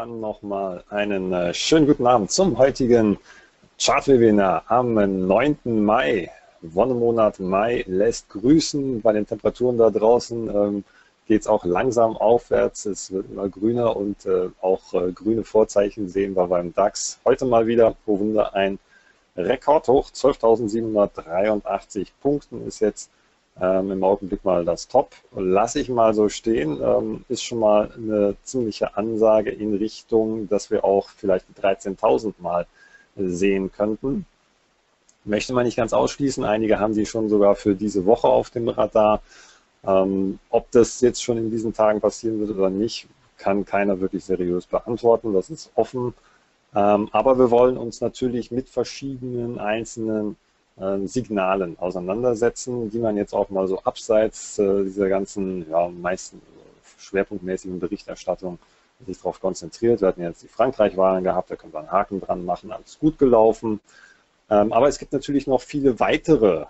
Dann nochmal einen schönen guten Abend zum heutigen Chart-Webinar am 9. Mai. Wonnemonat Mai lässt grüßen. Bei den Temperaturen da draußen geht es auch langsam aufwärts. Es wird immer grüner und auch grüne Vorzeichen sehen wir beim DAX. Heute mal wieder, oh Wunder, ein Rekordhoch. 12.783 Punkten ist jetzt im Augenblick mal das Top. Lasse ich mal so stehen. Ist schon mal eine ziemliche Ansage in Richtung, dass wir auch vielleicht die 13.000 mal sehen könnten. Möchte man nicht ganz ausschließen. Einige haben sie schon sogar für diese Woche auf dem Radar. Ob das jetzt schon in diesen Tagen passieren wird oder nicht, kann keiner wirklich seriös beantworten. Das ist offen. Aber wir wollen uns natürlich mit verschiedenen einzelnen Signalen auseinandersetzen, die man jetzt auch mal so abseits dieser ganzen, ja, meisten schwerpunktmäßigen Berichterstattung sich darauf konzentriert. Wir hatten jetzt die Frankreich-Wahlen gehabt, da können wir einen Haken dran machen, alles gut gelaufen. Aber es gibt natürlich noch viele weitere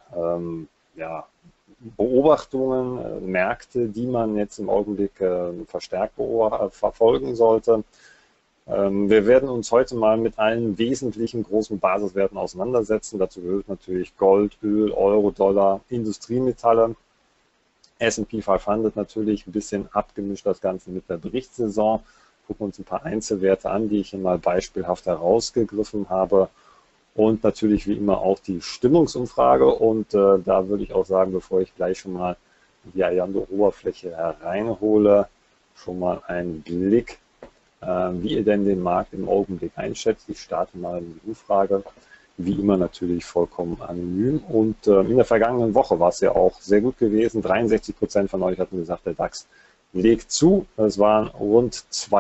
Beobachtungen, Märkte, die man jetzt im Augenblick verstärkt verfolgen sollte. Wir werden uns heute mal mit allen wesentlichen großen Basiswerten auseinandersetzen. Dazu gehört natürlich Gold, Öl, Euro, Dollar, Industriemetalle, S&P 500 natürlich, ein bisschen abgemischt das Ganze mit der Berichtssaison. Gucken uns ein paar Einzelwerte an, die ich hier mal beispielhaft herausgegriffen habe. Und natürlich wie immer auch die Stimmungsumfrage. Und da würde ich auch sagen, bevor ich gleich schon mal die Ayando-Oberfläche hereinhole, schon mal einen Blick, wie ihr denn den Markt im Augenblick einschätzt. Ich starte mal in die Umfrage, wie immer natürlich vollkommen anonym. Und in der vergangenen Woche war es ja auch sehr gut gewesen. 63% von euch hatten gesagt, der DAX legt zu. Es waren rund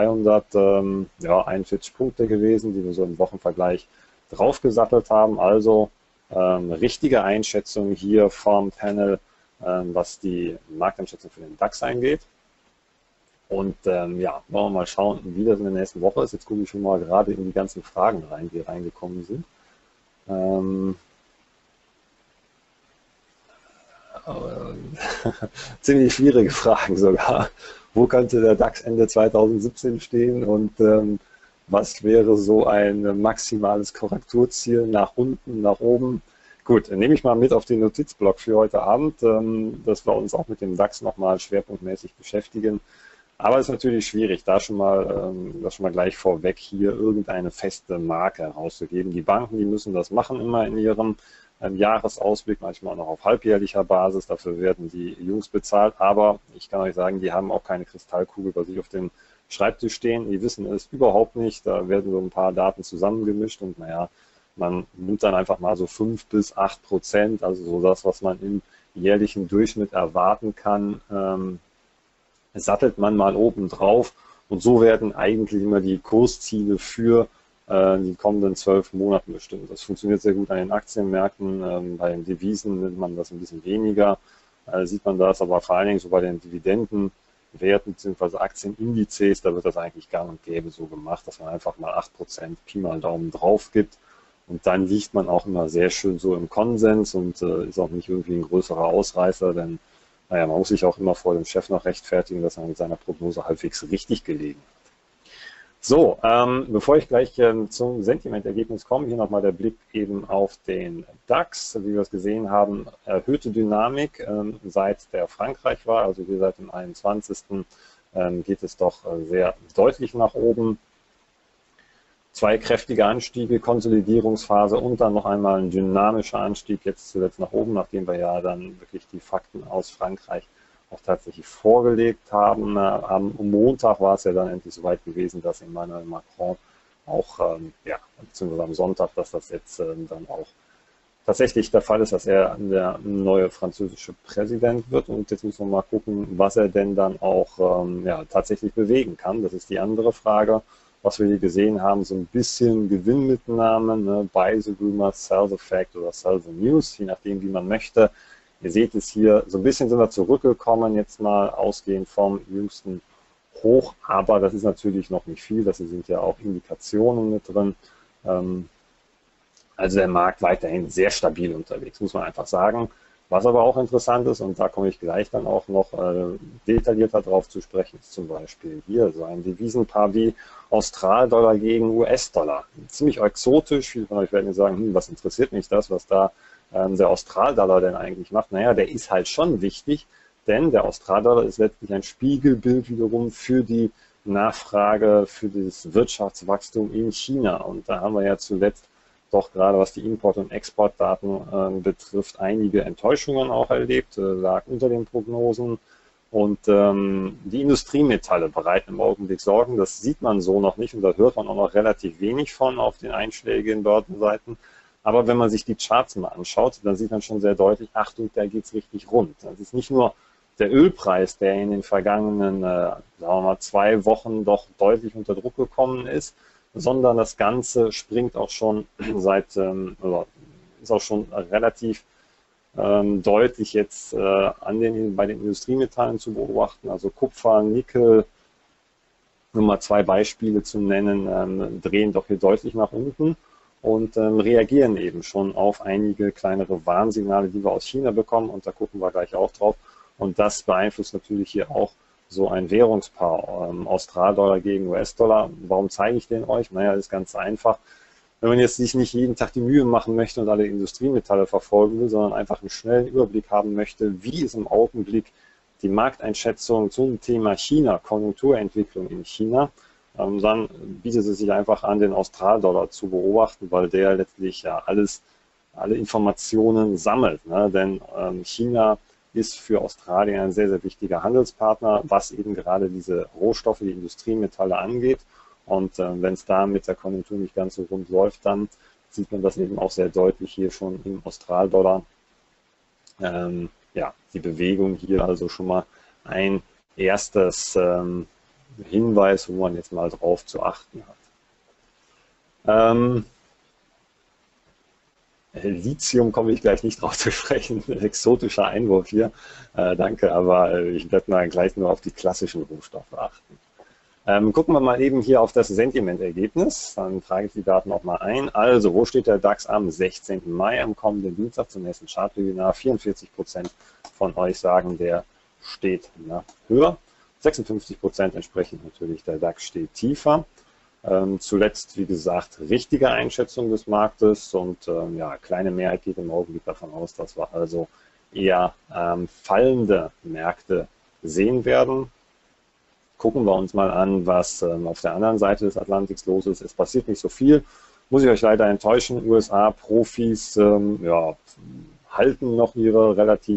241 Punkte gewesen, die wir so im Wochenvergleich draufgesattelt haben. Also richtige Einschätzung hier vom Panel, was die Markteinschätzung für den DAX eingeht. Und wollen wir mal schauen, wie das in der nächsten Woche ist. Jetzt gucke ich schon mal gerade in die ganzen Fragen rein, die reingekommen sind. Ziemlich schwierige Fragen sogar. Wo könnte der DAX Ende 2017 stehen und was wäre so ein maximales Korrekturziel nach unten, nach oben? Gut, nehme ich mal mit auf den Notizblock für heute Abend, dass wir uns auch mit dem DAX nochmal schwerpunktmäßig beschäftigen. Aber es ist natürlich schwierig, da schon mal, das schon mal gleich vorweg hier irgendeine feste Marke herauszugeben. Die Banken, die müssen das machen immer in ihrem Jahresausblick, manchmal auch noch auf halbjährlicher Basis. Dafür werden die Jungs bezahlt. Aber ich kann euch sagen, die haben auch keine Kristallkugel bei sich auf dem Schreibtisch stehen. Die wissen es überhaupt nicht. Da werden so ein paar Daten zusammengemischt und naja, man nimmt dann einfach mal so 5 bis 8%, also so das, was man im jährlichen Durchschnitt erwarten kann, sattelt man mal oben drauf und so werden eigentlich immer die Kursziele für die kommenden 12 Monaten bestimmt. Das funktioniert sehr gut an den Aktienmärkten, bei den Devisen nimmt man das ein bisschen weniger, sieht man das, aber vor allen Dingen so bei den Dividendenwerten bzw. Aktienindizes, da wird das eigentlich gang und gäbe so gemacht, dass man einfach mal 8% Pi mal Daumen drauf gibt und dann liegt man auch immer sehr schön so im Konsens und ist auch nicht irgendwie ein größerer Ausreißer, denn naja, man muss sich auch immer vor dem Chef noch rechtfertigen, dass er mit seiner Prognose halbwegs richtig gelegen hat. So, bevor ich gleich zum Sentimentergebnis komme, hier nochmal der Blick eben auf den DAX. Wie wir es gesehen haben, erhöhte Dynamik seit der Frankreich-Wahl, also hier seit dem 21. Geht es doch sehr deutlich nach oben. Zwei kräftige Anstiege, Konsolidierungsphase und dann noch einmal ein dynamischer Anstieg, jetzt zuletzt nach oben, nachdem wir ja dann wirklich die Fakten aus Frankreich auch tatsächlich vorgelegt haben. Am Montag war es ja dann endlich soweit gewesen, dass Emmanuel Macron auch, beziehungsweise am Sonntag, dass das jetzt dann auch tatsächlich der Fall ist, dass er der neue französische Präsident wird. Und jetzt müssen wir mal gucken, was er denn dann auch tatsächlich bewegen kann. Das ist die andere Frage. Was wir hier gesehen haben, so ein bisschen Gewinnmitnahmen, ne, Buy the Rumor, Sell the Fact oder Sell the News, je nachdem, wie man möchte. Ihr seht es hier, so ein bisschen sind wir zurückgekommen, jetzt mal ausgehend vom jüngsten Hoch, aber das ist natürlich noch nicht viel, das sind ja auch Indikationen mit drin. Also der Markt weiterhin sehr stabil unterwegs, muss man einfach sagen. Was aber auch interessant ist, und da komme ich gleich dann auch noch detaillierter drauf zu sprechen, ist zum Beispiel hier so ein Devisenpaar wie Australdollar gegen US-Dollar. Ziemlich exotisch. Viele von euch werden jetzt sagen, was interessiert mich das, was da der Australdollar denn eigentlich macht? Naja, der ist halt schon wichtig, denn der Australdollar ist letztlich ein Spiegelbild wiederum für die Nachfrage, für das Wirtschaftswachstum in China. Und da haben wir ja zuletzt doch gerade was die Import- und Exportdaten betrifft, einige Enttäuschungen auch erlebt, lag unter den Prognosen. Und die Industriemetalle bereiten im Augenblick Sorgen. Das sieht man so noch nicht und da hört man auch noch relativ wenig von auf den einschlägigen Börsenseiten. Aber wenn man sich die Charts mal anschaut, dann sieht man schon sehr deutlich, Achtung, da geht es richtig rund. Das ist nicht nur der Ölpreis, der in den vergangenen, sagen wir mal, 2 Wochen doch deutlich unter Druck gekommen ist, sondern das Ganze springt auch schon ist auch schon relativ deutlich jetzt bei den Industriemetallen zu beobachten, also Kupfer, Nickel, nur mal 2 Beispiele zu nennen, drehen doch hier deutlich nach unten und reagieren eben schon auf einige kleinere Warnsignale, die wir aus China bekommen und da gucken wir gleich auch drauf und das beeinflusst natürlich hier auch so ein Währungspaar, Australdollar gegen US-Dollar. Warum zeige ich den euch? Naja, das ist ganz einfach. Wenn man jetzt sich nicht jeden Tag die Mühe machen möchte und alle Industriemetalle verfolgen will, sondern einfach einen schnellen Überblick haben möchte, wie ist im Augenblick die Markteinschätzung zum Thema China, Konjunkturentwicklung in China, dann bietet es sich einfach an, den Australdollar zu beobachten, weil der letztlich ja alle Informationen sammelt. Ne? Denn China ist für Australien ein sehr, sehr wichtiger Handelspartner, was eben gerade diese Rohstoffe, die Industriemetalle angeht. Und wenn es da mit der Konjunktur nicht ganz so rund läuft, dann sieht man das eben auch sehr deutlich hier schon im Australdollar. Ja, die Bewegung hier also schon mal ein erstes Hinweis, wo man jetzt mal drauf zu achten hat. Lithium komme ich gleich nicht drauf zu sprechen, exotischer Einwurf hier, danke, aber ich werde mal gleich nur auf die klassischen Rohstoffe achten. Gucken wir mal eben hier auf das Sentimentergebnis, dann trage ich die Daten auch mal ein. Also, wo steht der DAX am 16. Mai, am kommenden Dienstag zum nächsten Chartwebinar? 44% von euch sagen, der steht höher, 56% entsprechend natürlich, der DAX steht tiefer. Zuletzt, wie gesagt, richtige Einschätzung des Marktes und ja, kleine Mehrheit geht im Augenblick davon aus, dass wir also eher fallende Märkte sehen werden. Gucken wir uns mal an, was auf der anderen Seite des Atlantiks los ist. Es passiert nicht so viel, muss ich euch leider enttäuschen. USA-Profis ja, halten noch ihre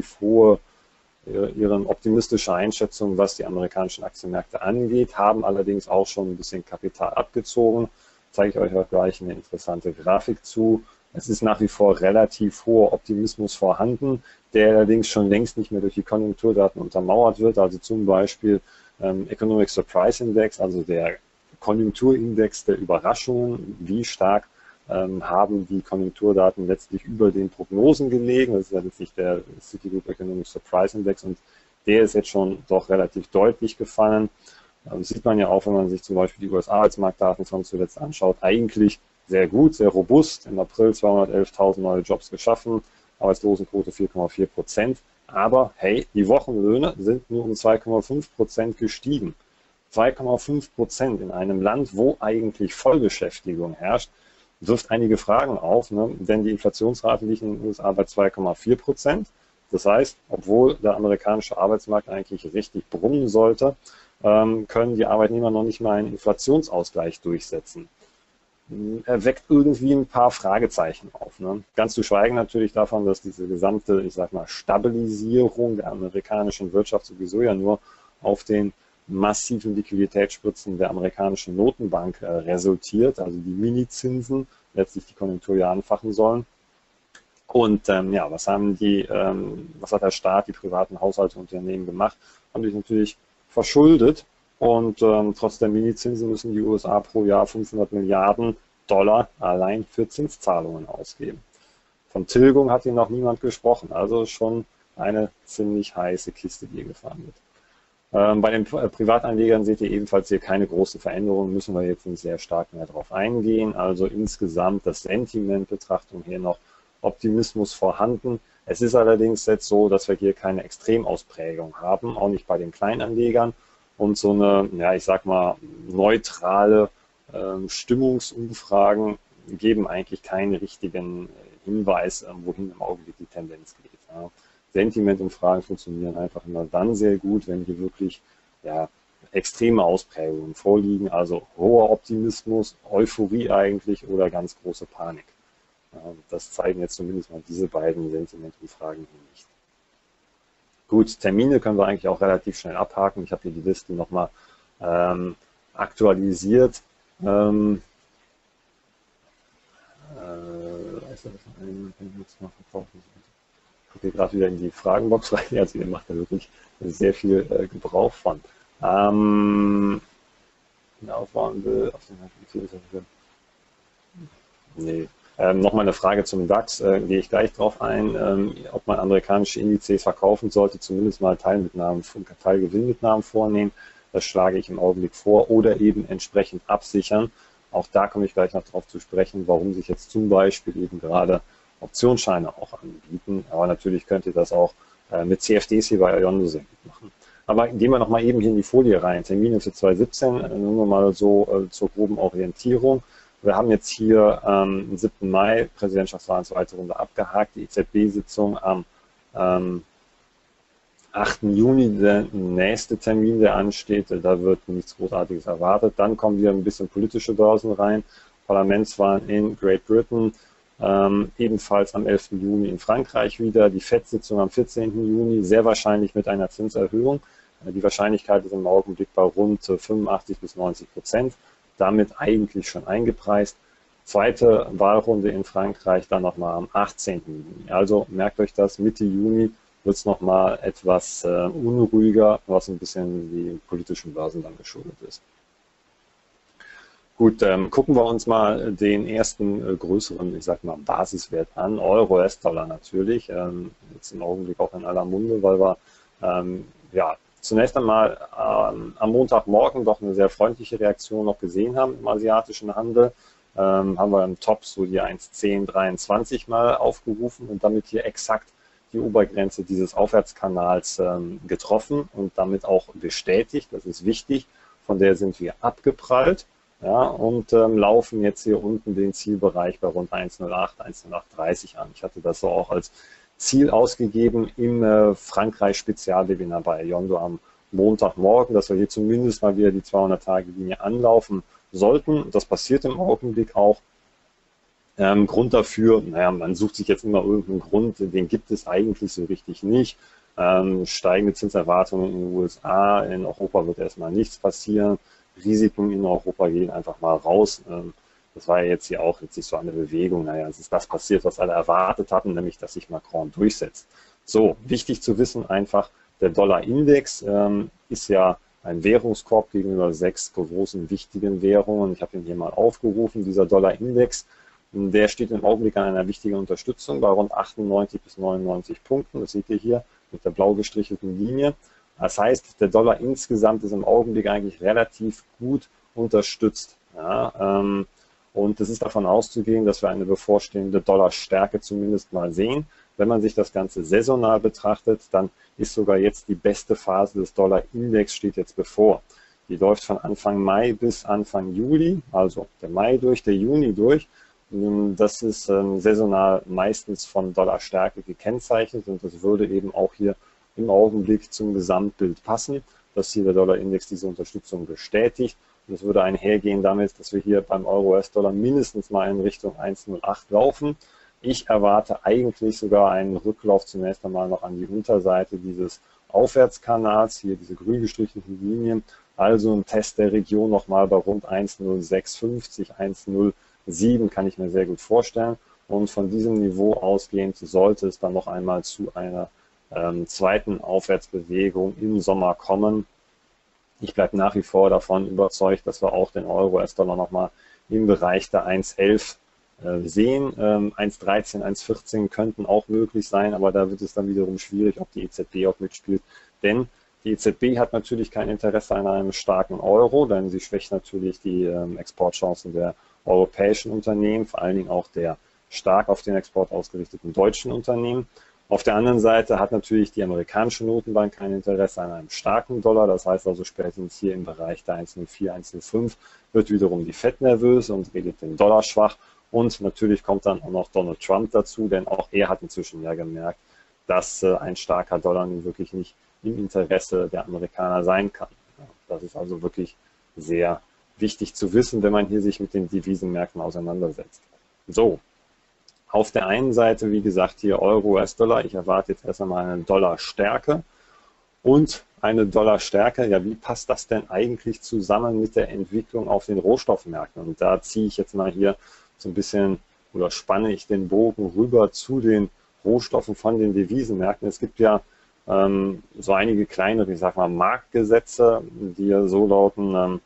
optimistische Einschätzung, was die amerikanischen Aktienmärkte angeht, haben allerdings auch schon ein bisschen Kapital abgezogen. Zeige ich euch auch gleich eine interessante Grafik zu. Es ist nach wie vor relativ hoher Optimismus vorhanden, der allerdings schon längst nicht mehr durch die Konjunkturdaten untermauert wird. Also zum Beispiel Economic Surprise Index, also der Konjunkturindex der Überraschungen, wie stark haben die Konjunkturdaten letztlich über den Prognosen gelegen. Das ist ja letztlich der Citigroup Economic Surprise Index und der ist jetzt schon doch relativ deutlich gefallen. Das sieht man ja auch, wenn man sich zum Beispiel die US-Arbeitsmarktdaten von zuletzt anschaut, eigentlich sehr gut, sehr robust. Im April 211.000 neue Jobs geschaffen, Arbeitslosenquote 4,4%. Aber hey, die Wochenlöhne sind nur um 2,5% gestiegen. 2,5% in einem Land, wo eigentlich Vollbeschäftigung herrscht, wirft einige Fragen auf, ne? Denn die Inflationsrate liegt in den USA bei 2,4%. Das heißt, obwohl der amerikanische Arbeitsmarkt eigentlich richtig brummen sollte, können die Arbeitnehmer noch nicht mal einen Inflationsausgleich durchsetzen. Er weckt irgendwie ein paar Fragezeichen auf. Ne? Ganz zu schweigen natürlich davon, dass diese gesamte, ich sag mal, Stabilisierung der amerikanischen Wirtschaft sowieso ja nur auf den massiven Liquiditätsspritzen der amerikanischen Notenbank resultiert, also die Minizinsen, letztlich die Konjunktur ja anfachen sollen. Und ja, was hat der Staat, die privaten Haushalte und Unternehmen gemacht? Haben sich natürlich verschuldet und trotz der Minizinsen müssen die USA pro Jahr 500 Milliarden Dollar allein für Zinszahlungen ausgeben. Von Tilgung hat hier noch niemand gesprochen, also schon eine ziemlich heiße Kiste, die hier gefahren wird. Bei den Privatanlegern seht ihr ebenfalls hier keine großen Veränderungen, müssen wir jetzt nicht sehr stark mehr darauf eingehen. Also insgesamt das Sentiment-Betrachtung hier noch Optimismus vorhanden. Es ist allerdings jetzt so, dass wir hier keine Extremausprägung haben, auch nicht bei den Kleinanlegern, und so eine, ja, ich sag mal, neutrale Stimmungsumfragen geben eigentlich keinen richtigen Hinweis, wohin im Augenblick die Tendenz geht. Ja. Sentimentumfragen funktionieren einfach immer dann sehr gut, wenn hier wirklich, ja, extreme Ausprägungen vorliegen, also hoher Optimismus, Euphorie eigentlich oder ganz große Panik. Das zeigen jetzt zumindest mal diese beiden Sentimentumfragen hier nicht. Gut, Termine können wir eigentlich auch relativ schnell abhaken. Ich habe hier die Liste nochmal aktualisiert. Ich gucke gerade wieder in die Fragenbox rein. Also ihr macht da wirklich sehr viel Gebrauch von. Aufbauen will, auf den nee. Nochmal eine Frage zum DAX, gehe ich gleich drauf ein, ob man amerikanische Indizes verkaufen sollte, zumindest mal Teilgewinnmitnahmen vornehmen. Das schlage ich im Augenblick vor, oder eben entsprechend absichern. Auch da komme ich gleich noch drauf zu sprechen, warum sich jetzt zum Beispiel eben gerade Optionsscheine auch anbieten. Aber natürlich könnt ihr das auch mit CFDs hier bei Iondo sehr gut machen. Aber gehen wir nochmal eben hier in die Folie rein. Termine für 2017, nehmen wir mal so zur groben Orientierung. Wir haben jetzt hier am 7. Mai Präsidentschaftswahlen zweite Runde abgehakt, die EZB-Sitzung am 8. Juni, der nächste Termin, der ansteht, da wird nichts Großartiges erwartet. Dann kommen wir ein bisschen politische Börsen rein, Parlamentswahlen in Great Britain, ebenfalls am 11. Juni in Frankreich wieder, die FED-Sitzung am 14. Juni, sehr wahrscheinlich mit einer Zinserhöhung. Die Wahrscheinlichkeit ist im Augenblick bei rund 85 bis 90%. Damit eigentlich schon eingepreist. Zweite Wahlrunde in Frankreich dann nochmal am 18. Juni. Also merkt euch das, Mitte Juni wird es nochmal etwas unruhiger, was ein bisschen die politischen Börsen dann geschuldet ist. Gut, gucken wir uns mal den ersten größeren, ich sag mal, Basiswert an, Euro, US-Dollar natürlich. Jetzt im Augenblick auch in aller Munde, weil wir ja, zunächst einmal am Montagmorgen doch eine sehr freundliche Reaktion noch gesehen haben im asiatischen Handel. Haben wir im Top so die 1,1023 mal aufgerufen und damit hier exakt die Obergrenze dieses Aufwärtskanals getroffen und damit auch bestätigt. Das ist wichtig. Von der sind wir abgeprallt, ja, und laufen jetzt hier unten den Zielbereich bei rund 1,08, 1,0830 an. Ich hatte das so auch als Ziel ausgegeben im Frankreich-Spezialwebinar bei Iondo am Montagmorgen, dass wir hier zumindest mal wieder die 200-Tage-Linie anlaufen sollten. Das passiert im Augenblick auch. Grund dafür, naja, man sucht sich jetzt immer irgendeinen Grund, den gibt es eigentlich so richtig nicht. Steigende Zinserwartungen in den USA, in Europa wird erstmal nichts passieren. Risiken in Europa gehen einfach mal raus. Das war ja jetzt hier auch jetzt nicht so eine Bewegung. Naja, es ist das passiert, was alle erwartet hatten, nämlich, dass sich Macron durchsetzt. So, wichtig zu wissen einfach, der Dollar-Index ist ja ein Währungskorb gegenüber 6 großen wichtigen Währungen. Ich habe ihn hier mal aufgerufen. Dieser Dollar-Index, der steht im Augenblick an einer wichtigen Unterstützung bei rund 98 bis 99 Punkten. Das seht ihr hier mit der blau gestrichelten Linie. Das heißt, der Dollar insgesamt ist im Augenblick eigentlich relativ gut unterstützt. Ja, und es ist davon auszugehen, dass wir eine bevorstehende Dollarstärke zumindest mal sehen. Wenn man sich das Ganze saisonal betrachtet, dann ist sogar jetzt die beste Phase des Dollar-Index steht jetzt bevor. Die läuft von Anfang Mai bis Anfang Juli, also der Mai durch, der Juni durch. Das ist saisonal meistens von Dollarstärke gekennzeichnet und das würde eben auch hier im Augenblick zum Gesamtbild passen, dass hier der Dollar-Index diese Unterstützung bestätigt. Und es würde einhergehen damit, dass wir hier beim Euro-US-Dollar mindestens mal in Richtung 1,08 laufen. Ich erwarte eigentlich sogar einen Rücklauf zunächst einmal noch an die Unterseite dieses Aufwärtskanals, hier diese grün gestrichelten Linien, also ein Test der Region nochmal bei rund 1,0650, 1,07 kann ich mir sehr gut vorstellen. Und von diesem Niveau ausgehend sollte es dann noch einmal zu einer zweiten Aufwärtsbewegung im Sommer kommen. Ich bleibe nach wie vor davon überzeugt, dass wir auch den Euro-US-Dollar nochmal im Bereich der 1,11 sehen. 1,13, 1,14 könnten auch möglich sein, aber da wird es dann wiederum schwierig, ob die EZB auch mitspielt. Denn die EZB hat natürlich kein Interesse an einem starken Euro, denn sie schwächt natürlich die Exportchancen der europäischen Unternehmen, vor allen Dingen auch der stark auf den Export ausgerichteten deutschen Unternehmen. Auf der anderen Seite hat natürlich die amerikanische Notenbank ein Interesse an einem starken Dollar. Das heißt also spätestens hier im Bereich der 1,04, 1,05 wird wiederum die Fed nervös und redet den Dollar schwach. Und natürlich kommt dann auch noch Donald Trump dazu, denn auch er hat inzwischen ja gemerkt, dass ein starker Dollar nun wirklich nicht im Interesse der Amerikaner sein kann. Das ist also wirklich sehr wichtig zu wissen, wenn man hier sich mit den Devisenmärkten auseinandersetzt. So, auf der einen Seite, wie gesagt, hier Euro, US-Dollar. Ich erwarte jetzt erst einmal eine Dollarstärke. Und eine Dollarstärke, ja, wie passt das denn eigentlich zusammen mit der Entwicklung auf den Rohstoffmärkten? Und da ziehe ich jetzt mal hier so ein bisschen oder spanne ich den Bogen rüber zu den Rohstoffen von den Devisenmärkten. Es gibt ja so einige kleinere, ich sag mal, Marktgesetze, die ja so lauten,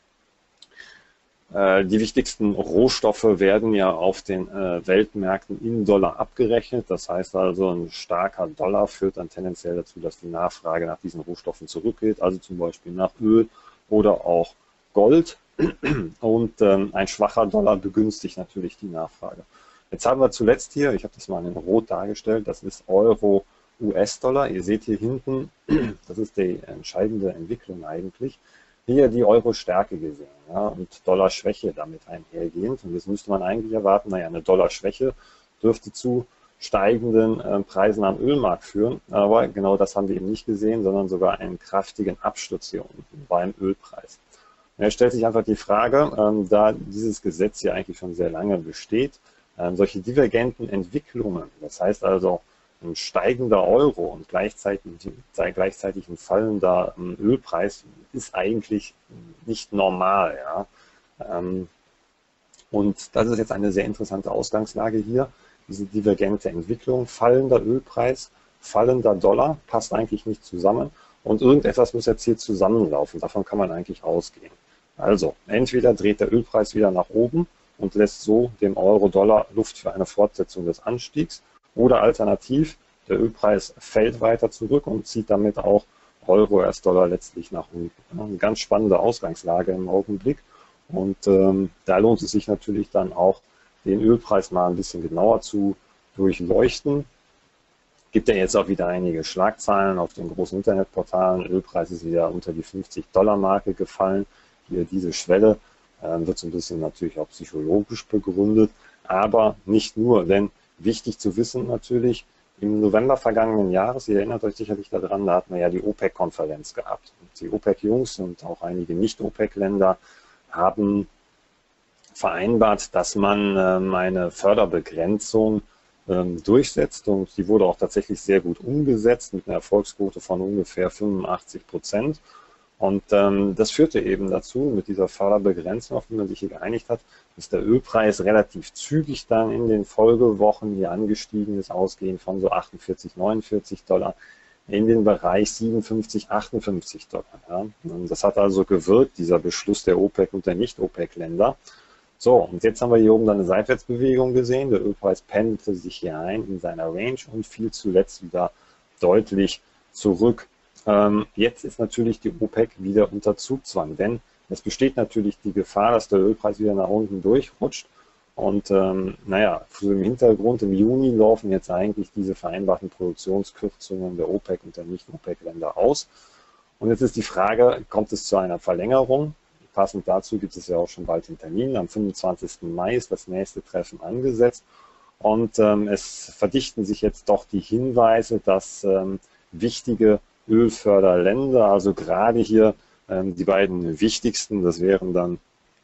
die wichtigsten Rohstoffe werden ja auf den Weltmärkten in Dollar abgerechnet. Das heißt also, ein starker Dollar führt dann tendenziell dazu, dass die Nachfrage nach diesen Rohstoffen zurückgeht, also zum Beispiel nach Öl oder auch Gold. Und ein schwacher Dollar begünstigt natürlich die Nachfrage. Jetzt haben wir zuletzt hier, ich habe das mal in Rot dargestellt, das ist Euro, US-Dollar. Ihr seht hier hinten, das ist die entscheidende Entwicklung eigentlich, hier die Euro-Stärke gesehen, ja, und Dollar-Schwäche damit einhergehend. Und jetzt müsste man eigentlich erwarten, naja, eine Dollar-Schwäche dürfte zu steigenden Preisen am Ölmarkt führen. Aber genau das haben wir eben nicht gesehen, sondern sogar einen kräftigen Absturz hier unten beim Ölpreis. Und jetzt stellt sich einfach die Frage, da dieses Gesetz ja eigentlich schon sehr lange besteht, solche divergenten Entwicklungen, das heißt also, ein steigender Euro und gleichzeitig ein fallender Ölpreis ist eigentlich nicht normal. Ja? Und das ist jetzt eine sehr interessante Ausgangslage hier, diese divergente Entwicklung, fallender Ölpreis, fallender Dollar, passt eigentlich nicht zusammen und irgendetwas muss jetzt hier zusammenlaufen, davon kann man eigentlich ausgehen. Also, entweder dreht der Ölpreis wieder nach oben und lässt so dem Euro-Dollar Luft für eine Fortsetzung des Anstiegs, oder alternativ, der Ölpreis fällt weiter zurück und zieht damit auch Euro, US-Dollar letztlich nach unten. Eine ganz spannende Ausgangslage im Augenblick. Und da lohnt es sich natürlich dann auch, den Ölpreis mal ein bisschen genauer zu durchleuchten. Gibt ja jetzt auch wieder einige Schlagzeilen auf den großen Internetportalen. Ölpreis ist wieder unter die 50-Dollar-Marke gefallen. Hier diese Schwelle wird so ein bisschen natürlich auch psychologisch begründet, aber nicht nur, denn wichtig zu wissen natürlich, im November vergangenen Jahres, ihr erinnert euch sicherlich daran, da hatten wir ja die OPEC-Konferenz gehabt. Und die OPEC-Jungs und auch einige Nicht-OPEC-Länder haben vereinbart, dass man eine Förderbegrenzung durchsetzt und die wurde auch tatsächlich sehr gut umgesetzt mit einer Erfolgsquote von ungefähr 85%. Und das führte eben dazu, mit dieser Förderbegrenzung, auf die man sich hier geeinigt hat, dass der Ölpreis relativ zügig dann in den Folgewochen hier angestiegen ist, ausgehend von so 48, 49 Dollar in den Bereich 57, 58 Dollar. Ja. Und das hat also gewirkt, dieser Beschluss der OPEC und der Nicht-OPEC-Länder. So, und jetzt haben wir hier oben dann eine Seitwärtsbewegung gesehen. Der Ölpreis pendelte sich hier ein in seiner Range und fiel zuletzt wieder deutlich zurück. Jetzt ist natürlich die OPEC wieder unter Zugzwang, denn es besteht natürlich die Gefahr, dass der Ölpreis wieder nach unten durchrutscht. Und naja, vor dem Hintergrund im Juni laufen jetzt eigentlich diese vereinbarten Produktionskürzungen der OPEC und der Nicht-OPEC-Länder aus. Und jetzt ist die Frage, kommt es zu einer Verlängerung? Passend dazu gibt es ja auch schon bald den Termin. Am 25. Mai ist das nächste Treffen angesetzt. Und es verdichten sich jetzt doch die Hinweise, dass wichtige Ölförderländer, also gerade hier die beiden wichtigsten, das wären dann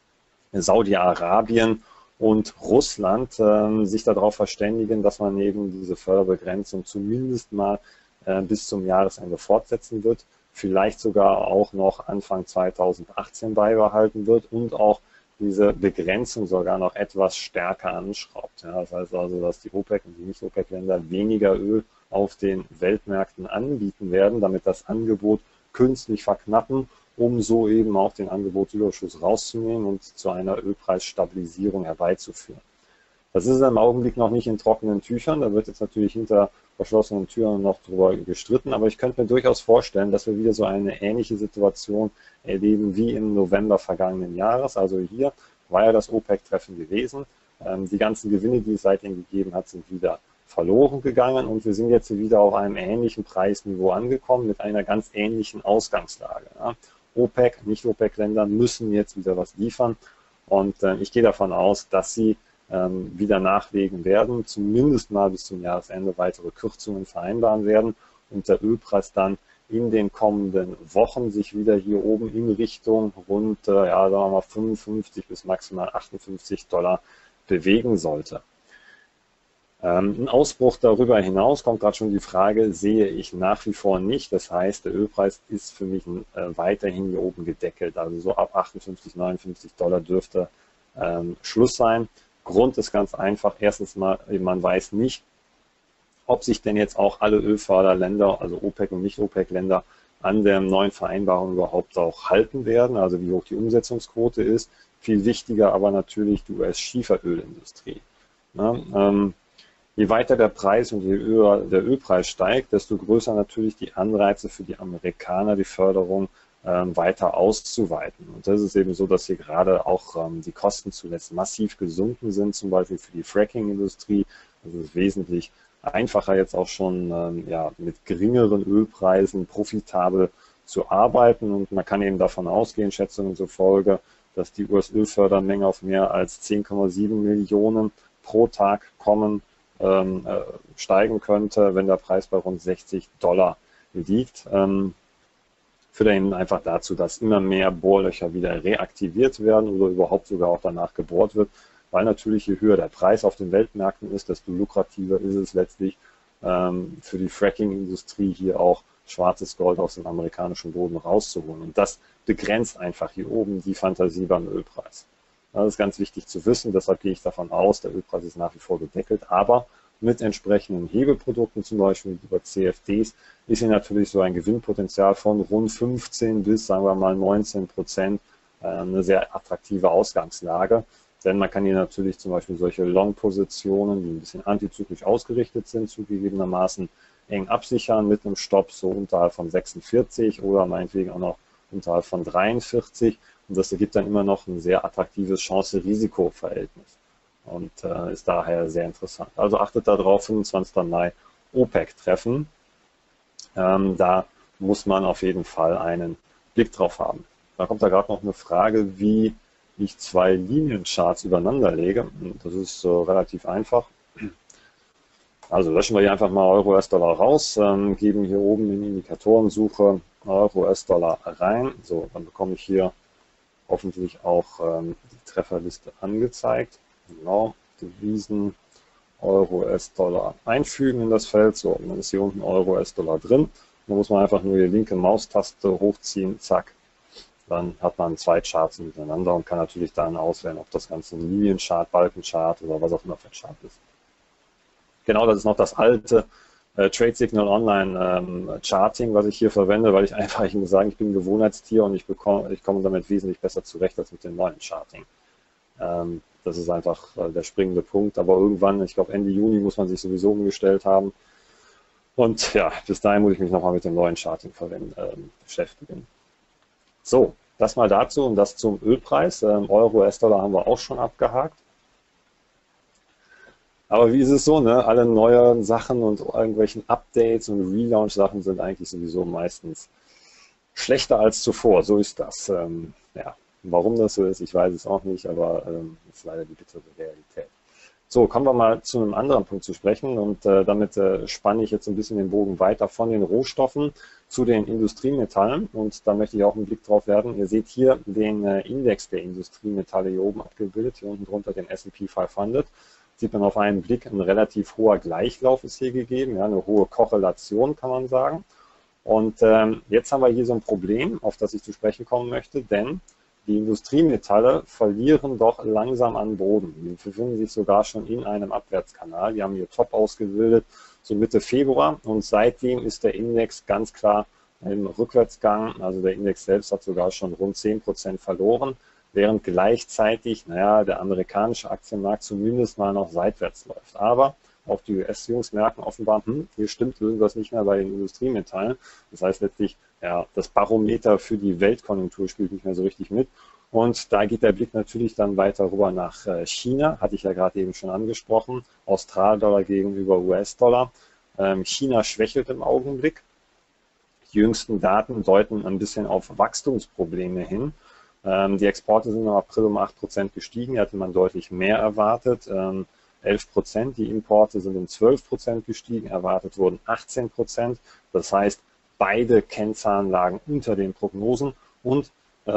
Saudi-Arabien und Russland, sich darauf verständigen, dass man eben diese Förderbegrenzung zumindest mal bis zum Jahresende fortsetzen wird, vielleicht sogar auch noch Anfang 2018 beibehalten wird und auch diese Begrenzung sogar noch etwas stärker anschraubt. Ja, das heißt also, dass die OPEC und die Nicht-OPEC-Länder weniger Öl auf den Weltmärkten anbieten werden, damit das Angebot künstlich verknappen, um so eben auch den Angebotsüberschuss rauszunehmen und zu einer Ölpreisstabilisierung herbeizuführen. Das ist im Augenblick noch nicht in trockenen Tüchern, da wird jetzt natürlich hinter verschlossenen Türen noch drüber gestritten, aber ich könnte mir durchaus vorstellen, dass wir wieder so eine ähnliche Situation erleben wie im November vergangenen Jahres. Also hier war ja das OPEC-Treffen gewesen. Die ganzen Gewinne, die es seitdem gegeben hat, sind wieder verloren gegangen und wir sind jetzt wieder auf einem ähnlichen Preisniveau angekommen mit einer ganz ähnlichen Ausgangslage. Ja. OPEC, Nicht-OPEC-Länder müssen jetzt wieder was liefern und ich gehe davon aus, dass sie wieder nachlegen werden, zumindest mal bis zum Jahresende weitere Kürzungen vereinbaren werden und der Ölpreis dann in den kommenden Wochen sich wieder hier oben in Richtung rund, ja, sagen wir mal 55 bis maximal 58 Dollar bewegen sollte. Ein Ausbruch darüber hinaus, kommt gerade schon die Frage, sehe ich nach wie vor nicht. Das heißt, der Ölpreis ist für mich weiterhin hier oben gedeckelt. Also so ab 58, 59 Dollar dürfte Schluss sein. Grund ist ganz einfach. Erstens mal, man weiß nicht, ob sich denn jetzt auch alle Ölförderländer, also OPEC und Nicht-OPEC-Länder, an der neuen Vereinbarung überhaupt auch halten werden, also wie hoch die Umsetzungsquote ist. Viel wichtiger aber natürlich die US-Schieferölindustrie. Je weiter der Preis und je höher der Ölpreis steigt, desto größer natürlich die Anreize für die Amerikaner, die Förderung weiter auszuweiten. Und das ist eben so, dass hier gerade auch die Kosten zuletzt massiv gesunken sind, zum Beispiel für die Fracking-Industrie. Also es ist wesentlich einfacher jetzt auch schon ja, mit geringeren Ölpreisen profitabel zu arbeiten. Und man kann eben davon ausgehen, Schätzungen zufolge, dass die US-Ölfördermenge auf mehr als 10,7 Millionen pro Tag steigen könnte, wenn der Preis bei rund 60 Dollar liegt. Führt eben einfach dazu, dass immer mehr Bohrlöcher wieder reaktiviert werden oder überhaupt sogar auch danach gebohrt wird, weil natürlich je höher der Preis auf den Weltmärkten ist, desto lukrativer ist es letztlich für die Fracking-Industrie hier auch schwarzes Gold aus dem amerikanischen Boden rauszuholen. Und das begrenzt einfach hier oben die Fantasie beim Ölpreis. Das ist ganz wichtig zu wissen, deshalb gehe ich davon aus, der Ölpreis ist nach wie vor gedeckelt, aber mit entsprechenden Hebelprodukten, zum Beispiel über CFDs, ist hier natürlich so ein Gewinnpotenzial von rund 15 bis, sagen wir mal, 19% eine sehr attraktive Ausgangslage. Denn man kann hier natürlich zum Beispiel solche Long-Positionen, die ein bisschen antizyklisch ausgerichtet sind, zugegebenermaßen eng absichern mit einem Stopp so unterhalb von 46 oder meinetwegen auch noch unterhalb von 43. Und das ergibt dann immer noch ein sehr attraktives Chance-Risiko-Verhältnis und ist daher sehr interessant. Also achtet darauf, 25. Mai OPEC-Treffen. Da muss man auf jeden Fall einen Blick drauf haben. Da kommt da gerade noch eine Frage, wie ich zwei Liniencharts übereinander lege. Das ist relativ einfach. Also löschen wir hier einfach mal Euro-US-Dollar raus, geben hier oben in die Indikatorensuche Euro-US-Dollar rein. So, dann bekomme ich hier hoffentlich auch die Trefferliste angezeigt. Genau, Devisen, Euro, US-Dollar einfügen in das Feld. So, und dann ist hier unten Euro, US-Dollar drin. Dann muss man einfach nur die linke Maustaste hochziehen, zack. Dann hat man zwei Charts miteinander und kann natürlich dann auswählen, ob das Ganze ein Linienchart, Balkenchart oder was auch immer für ein Chart ist. Genau, das ist noch das alte Trade Signal Online Charting, was ich hier verwende, weil ich einfach, ich muss sagen, ich bin ein Gewohnheitstier und ich komme damit wesentlich besser zurecht als mit dem neuen Charting. Das ist einfach der springende Punkt, aber irgendwann, ich glaube Ende Juni muss man sich sowieso umgestellt haben. Und ja, bis dahin muss ich mich nochmal mit dem neuen Charting beschäftigen. So, das mal dazu und das zum Ölpreis. Euro, US-Dollar haben wir auch schon abgehakt. Aber wie ist es so, ne? Alle neuen Sachen und irgendwelchen Updates und Relaunch-Sachen sind eigentlich sowieso meistens schlechter als zuvor. So ist das. Ja, warum das so ist, ich weiß es auch nicht, aber das ist leider die bittere Realität. So, kommen wir mal zu einem anderen Punkt zu sprechen und damit spanne ich jetzt ein bisschen den Bogen weiter von den Rohstoffen zu den Industriemetallen und da möchte ich auch einen Blick drauf werfen. Ihr seht hier den Index der Industriemetalle hier oben abgebildet, hier unten drunter den S&P 500. Sieht man auf einen Blick, ein relativ hoher Gleichlauf ist hier gegeben, ja, eine hohe Korrelation kann man sagen. Und jetzt haben wir hier so ein Problem, auf das ich zu sprechen kommen möchte, denn die Industriemetalle verlieren doch langsam an Boden. Die befinden sich sogar schon in einem Abwärtskanal. Die haben hier Top ausgebildet, so Mitte Februar. Und seitdem ist der Index ganz klar im Rückwärtsgang. Also der Index selbst hat sogar schon rund 10% verloren, während gleichzeitig, naja, der amerikanische Aktienmarkt zumindest mal noch seitwärts läuft. Aber auch die US-Jungs merken offenbar, hier stimmt irgendwas nicht mehr bei den Industriemetallen. Das heißt letztlich, ja, das Barometer für die Weltkonjunktur spielt nicht mehr so richtig mit. Und da geht der Blick natürlich dann weiter rüber nach China, hatte ich ja gerade eben schon angesprochen, Australdollar gegenüber US-Dollar. China schwächelt im Augenblick. Die jüngsten Daten deuten ein bisschen auf Wachstumsprobleme hin. Die Exporte sind im April um 8% gestiegen, hier hatte man deutlich mehr erwartet. 11%, die Importe sind um 12% gestiegen, erwartet wurden 18%. Das heißt, beide Kennzahlen lagen unter den Prognosen und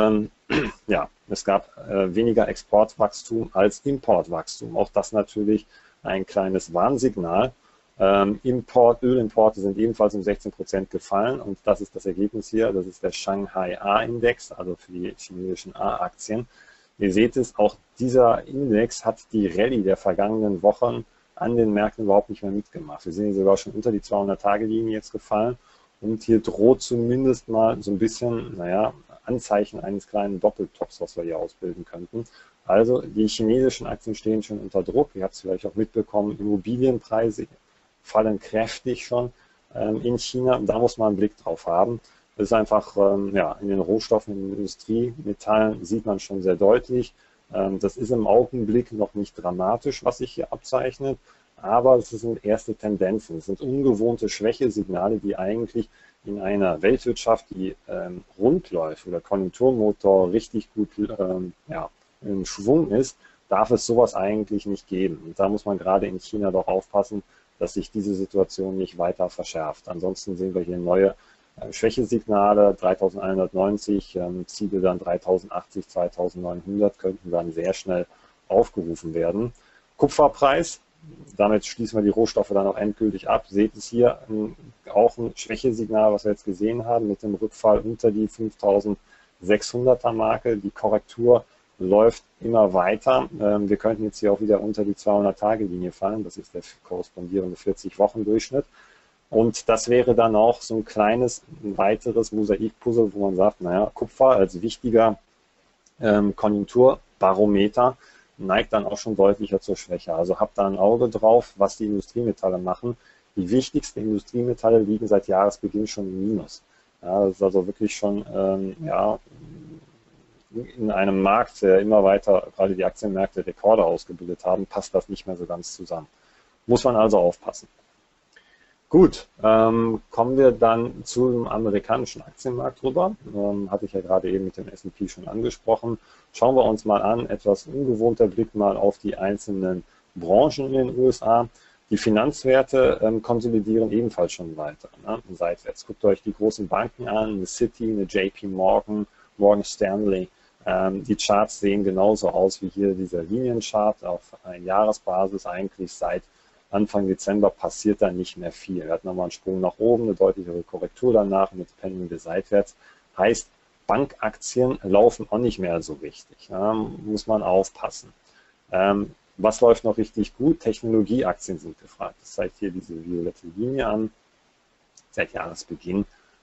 ja, es gab weniger Exportwachstum als Importwachstum. Auch das natürlich ein kleines Warnsignal. Ölimporte sind ebenfalls um 16% gefallen und das ist das Ergebnis hier. Das ist der Shanghai A-Index, also für die chinesischen A-Aktien. Ihr seht es, auch dieser Index hat die Rallye der vergangenen Wochen an den Märkten überhaupt nicht mehr mitgemacht. Wir sind hier sogar schon unter die 200-Tage-Linie jetzt gefallen und hier droht zumindest mal so ein bisschen, naja, Anzeichen eines kleinen Doppeltops, was wir hier ausbilden könnten. Also die chinesischen Aktien stehen schon unter Druck. Ihr habt es vielleicht auch mitbekommen, Immobilienpreise fallen kräftig schon in China. Und da muss man einen Blick drauf haben. Das ist einfach, ja, in den Rohstoffen, in den Industriemetallen sieht man schon sehr deutlich. Das ist im Augenblick noch nicht dramatisch, was sich hier abzeichnet, aber es sind erste Tendenzen. Es sind ungewohnte Schwächesignale, die eigentlich in einer Weltwirtschaft, die rund läuft oder Konjunkturmotor richtig gut ja, in Schwung ist, darf es sowas eigentlich nicht geben. Und da muss man gerade in China doch aufpassen, dass sich diese Situation nicht weiter verschärft. Ansonsten sehen wir hier neue Schwächesignale, 3190, Ziele dann 3080, 2900 könnten dann sehr schnell aufgerufen werden. Kupferpreis, damit schließen wir die Rohstoffe dann auch endgültig ab. Seht es hier auch ein Schwächesignal, was wir jetzt gesehen haben, mit dem Rückfall unter die 5600er Marke. Die Korrektur läuft immer weiter. Wir könnten jetzt hier auch wieder unter die 200-Tage-Linie fallen. Das ist der korrespondierende 40-Wochen-Durchschnitt. Und das wäre dann auch so ein kleines, weiteres Mosaikpuzzle, wo man sagt, naja, Kupfer als wichtiger Konjunkturbarometer neigt dann auch schon deutlicher zur Schwäche. Also habt da ein Auge drauf, was die Industriemetalle machen. Die wichtigsten Industriemetalle liegen seit Jahresbeginn schon im Minus. Ja, das ist also wirklich schon ja, in einem Markt, der immer weiter, gerade die Aktienmärkte, Rekorde ausgebildet haben, passt das nicht mehr so ganz zusammen. Muss man also aufpassen. Gut, kommen wir dann zum amerikanischen Aktienmarkt rüber. Hatte ich ja gerade eben mit dem S&P schon angesprochen. Schauen wir uns mal an, etwas ungewohnter Blick mal auf die einzelnen Branchen in den USA. Die Finanzwerte konsolidieren ebenfalls schon weiter, ne, seitwärts. Guckt euch die großen Banken an, eine Citi, eine JP Morgan, Morgan Stanley. Die Charts sehen genauso aus wie hier dieser Linienchart auf Jahresbasis, eigentlich seit Anfang Dezember passiert da nicht mehr viel. Wir hatten nochmal einen Sprung nach oben, eine deutlichere Korrektur danach mit Pendel seitwärts. Heißt, Bankaktien laufen auch nicht mehr so richtig. Ja, muss man aufpassen. Was läuft noch richtig gut? Technologieaktien sind gefragt. Das zeigt hier diese violette Linie an. Seit Jahresbeginn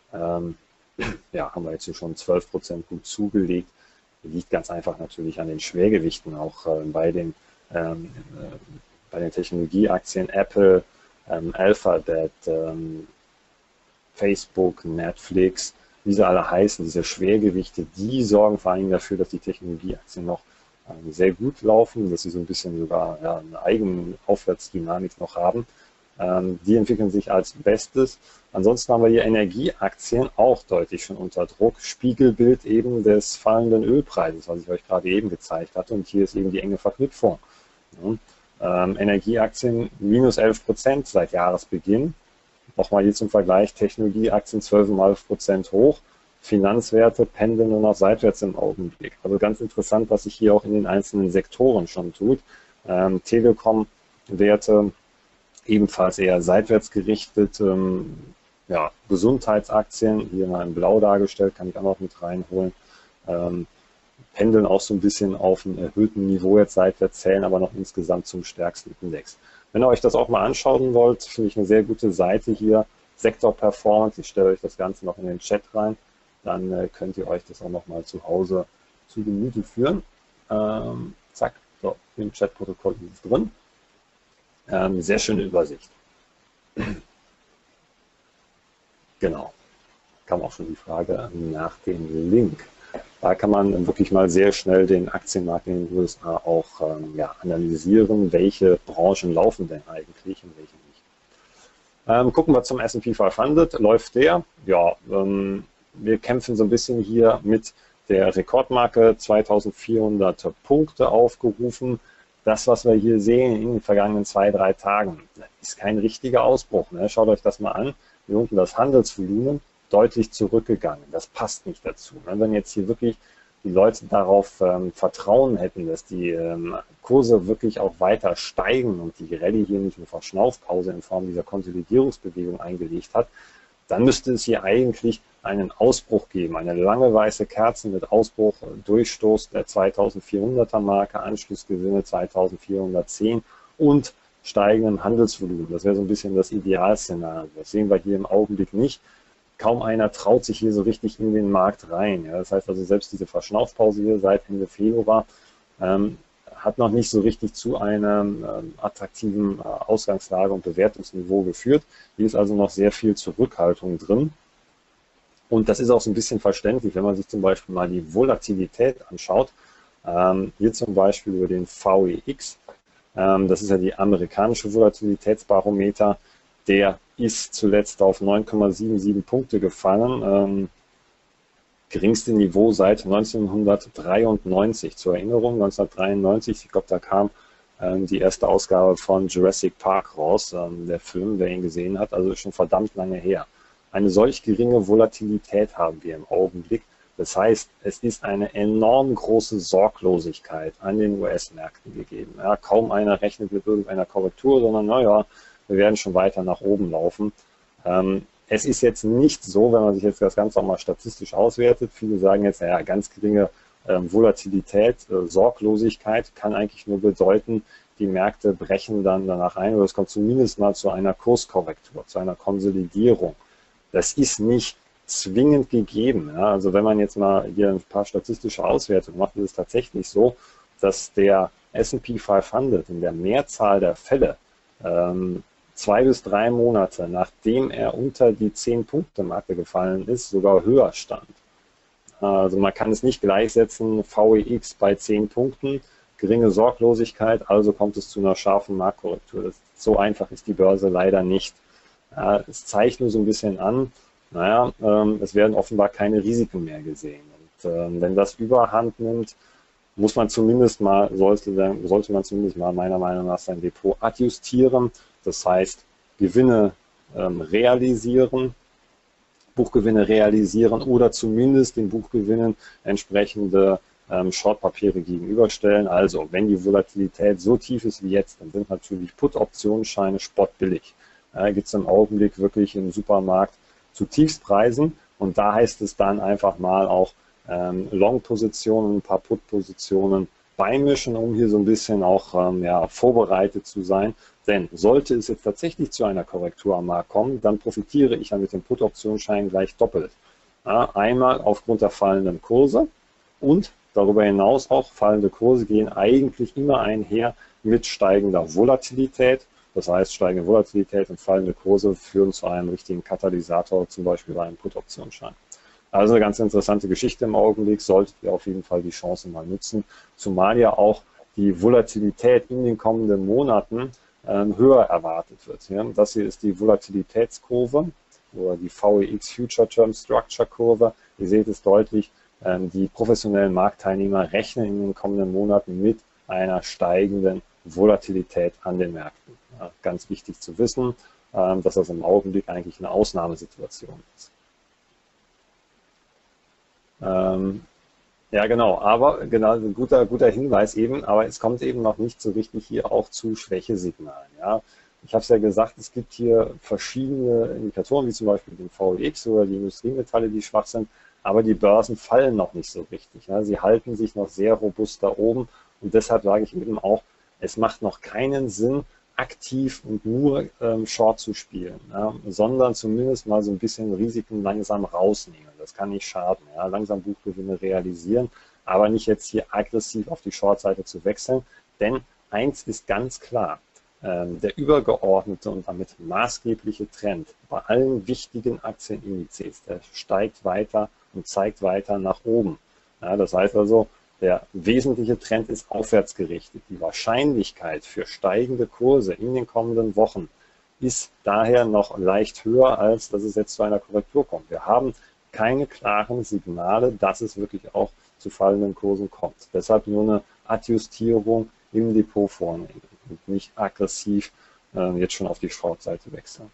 ja, haben wir jetzt hier schon 12% gut zugelegt. Liegt ganz einfach natürlich an den Schwergewichten, auch bei den Technologieaktien, Apple, Alphabet, Facebook, Netflix, wie sie alle heißen, diese Schwergewichte, die sorgen vor allem dafür, dass die Technologieaktien noch sehr gut laufen, dass sie so ein bisschen sogar ja, eine eigene Aufwärtsdynamik noch haben. Die entwickeln sich als Bestes. Ansonsten haben wir hier Energieaktien auch deutlich schon unter Druck. Spiegelbild eben des fallenden Ölpreises, was ich euch gerade eben gezeigt hatte. Und hier ist eben die enge Verknüpfung. Ja. Energieaktien minus 11% seit Jahresbeginn. Nochmal hier zum Vergleich, Technologieaktien 12,5% hoch. Finanzwerte pendeln nur noch seitwärts im Augenblick. Also ganz interessant, was sich hier auch in den einzelnen Sektoren schon tut. Telekom-Werte ebenfalls eher seitwärts gerichtet. Ja, Gesundheitsaktien, hier mal in Blau dargestellt, kann ich auch noch mit reinholen. Pendeln auch so ein bisschen auf einem erhöhten Niveau jetzt seitwärts, zählen aber noch insgesamt zum stärksten Index. Wenn ihr euch das auch mal anschauen wollt, finde ich eine sehr gute Seite hier, Sektor Performance. Ich stelle euch das Ganze noch in den Chat rein, dann könnt ihr euch das auch noch mal zu Hause zu Gemüte führen. Zack, so, im Chatprotokoll ist es drin. Sehr schöne Übersicht. Genau. Kam auch schon die Frage nach dem Link. Da kann man wirklich mal sehr schnell den Aktienmarkt in den USA auch ja, analysieren, welche Branchen laufen denn eigentlich und welche nicht. Gucken wir zum S&P 500. Läuft der? Ja, wir kämpfen so ein bisschen hier mit der Rekordmarke, 2400 Punkte aufgerufen. Das, was wir hier sehen in den vergangenen 2, 3 Tagen, ist kein richtiger Ausbruch. Ne? Schaut euch das mal an. Hier unten das Handelsvolumen deutlich zurückgegangen. Das passt nicht dazu. Ne? Wenn jetzt hier wirklich die Leute darauf Vertrauen hätten, dass die Kurse wirklich auch weiter steigen und die Rallye hier nicht eine Verschnaufpause in Form dieser Konsolidierungsbewegung eingelegt hat, dann müsste es hier eigentlich einen Ausbruch geben, eine lange weiße Kerze mit Ausbruch, Durchstoß der 2400er Marke, Anschlussgewinne 2410 und steigendem Handelsvolumen. Das wäre so ein bisschen das Idealszenario. Das sehen wir hier im Augenblick nicht. Kaum einer traut sich hier so richtig in den Markt rein. Ja, das heißt also, selbst diese Verschnaufpause hier seit Ende Februar hat noch nicht so richtig zu einem attraktiven Ausgangslage und Bewertungsniveau geführt. Hier ist also noch sehr viel Zurückhaltung drin. Und das ist auch so ein bisschen verständlich, wenn man sich zum Beispiel mal die Volatilität anschaut. Hier zum Beispiel über den VEX. Das ist ja die amerikanische Volatilitätsbarometer. Der ist zuletzt auf 9,77 Punkte gefallen. Geringste Niveau seit 1993. Zur Erinnerung, 1993, ich glaube, da kam die erste Ausgabe von Jurassic Park raus, der Film, wer ihn gesehen hat, also ist schon verdammt lange her. Eine solch geringe Volatilität haben wir im Augenblick. Das heißt, es ist eine enorm große Sorglosigkeit an den US-Märkten gegeben. Ja, kaum einer rechnet mit irgendeiner Korrektur, sondern naja, wir werden schon weiter nach oben laufen. Es ist jetzt nicht so, wenn man sich jetzt das Ganze auch mal statistisch auswertet, viele sagen jetzt, naja, ganz geringe Volatilität, Sorglosigkeit kann eigentlich nur bedeuten, die Märkte brechen dann danach ein oder es kommt zumindest mal zu einer Kurskorrektur, zu einer Konsolidierung. Das ist nicht zwingend gegeben. Ja? Also wenn man jetzt mal hier ein paar statistische Auswertungen macht, ist es tatsächlich so, dass der S&P 500 in der Mehrzahl der Fälle 2 bis 3 Monate, nachdem er unter die 10-Punkte-Marke gefallen ist, sogar höher stand. Also man kann es nicht gleichsetzen, VEX bei 10 Punkten, geringe Sorglosigkeit, also kommt es zu einer scharfen Marktkorrektur. So einfach ist die Börse leider nicht. Es zeigt nur so ein bisschen an, naja, es werden offenbar keine Risiken mehr gesehen. Und wenn das Überhand nimmt, muss man zumindest mal, sollte man zumindest mal meiner Meinung nach sein Depot adjustieren. Das heißt, Gewinne realisieren, Buchgewinne realisieren oder zumindest den Buchgewinnen entsprechende Shortpapiere gegenüberstellen. Also, wenn die Volatilität so tief ist wie jetzt, dann sind natürlich Put-Optionsscheine spottbillig. Gibt es im Augenblick wirklich im Supermarkt zu Tiefstpreisen und da heißt es dann einfach mal auch Long-Positionen, ein paar Put-Positionen beimischen, um hier so ein bisschen auch ja, vorbereitet zu sein. Denn sollte es jetzt tatsächlich zu einer Korrektur am Markt kommen, dann profitiere ich ja mit dem Put-Optionsschein gleich doppelt. Ja, einmal aufgrund der fallenden Kurse und darüber hinaus auch fallende Kurse gehen eigentlich immer einher mit steigender Volatilität. Das heißt, steigende Volatilität und fallende Kurse führen zu einem richtigen Katalysator, zum Beispiel bei einem Put-Optionsschein. Also eine ganz interessante Geschichte im Augenblick, solltet ihr auf jeden Fall die Chance mal nutzen, zumal ja auch die Volatilität in den kommenden Monaten höher erwartet wird. Ja. Das hier ist die Volatilitätskurve oder die VEX Future Term Structure Kurve. Ihr seht es deutlich, die professionellen Marktteilnehmer rechnen in den kommenden Monaten mit einer steigenden Volatilität an den Märkten. Ja, ganz wichtig zu wissen, dass das im Augenblick eigentlich eine Ausnahmesituation ist. Ja, genau, aber genau, ein guter Hinweis eben, aber es kommt eben noch nicht so richtig hier auch zu Schwächesignalen. Ja. Ich habe es ja gesagt, es gibt hier verschiedene Indikatoren, wie zum Beispiel den VEX oder die Industriemetalle, die schwach sind, aber die Börsen fallen noch nicht so richtig. Ja. Sie halten sich noch sehr robust da oben und deshalb sage ich eben auch, es macht noch keinen Sinn, aktiv und nur Short zu spielen, ja, sondern zumindest mal so ein bisschen Risiken langsam rausnehmen. Das kann nicht schaden. Ja. Langsam Buchgewinne realisieren, aber nicht jetzt hier aggressiv auf die Short-Seite zu wechseln, denn eins ist ganz klar, der übergeordnete und damit maßgebliche Trend bei allen wichtigen Aktienindizes, der steigt weiter und zeigt weiter nach oben. Ja, das heißt also, der wesentliche Trend ist aufwärts gerichtet. Die Wahrscheinlichkeit für steigende Kurse in den kommenden Wochen ist daher noch leicht höher, als dass es jetzt zu einer Korrektur kommt. Wir haben keine klaren Signale, dass es wirklich auch zu fallenden Kursen kommt. Deshalb nur eine Adjustierung im Depot vornehmen und nicht aggressiv jetzt schon auf die Short-Seite wechseln.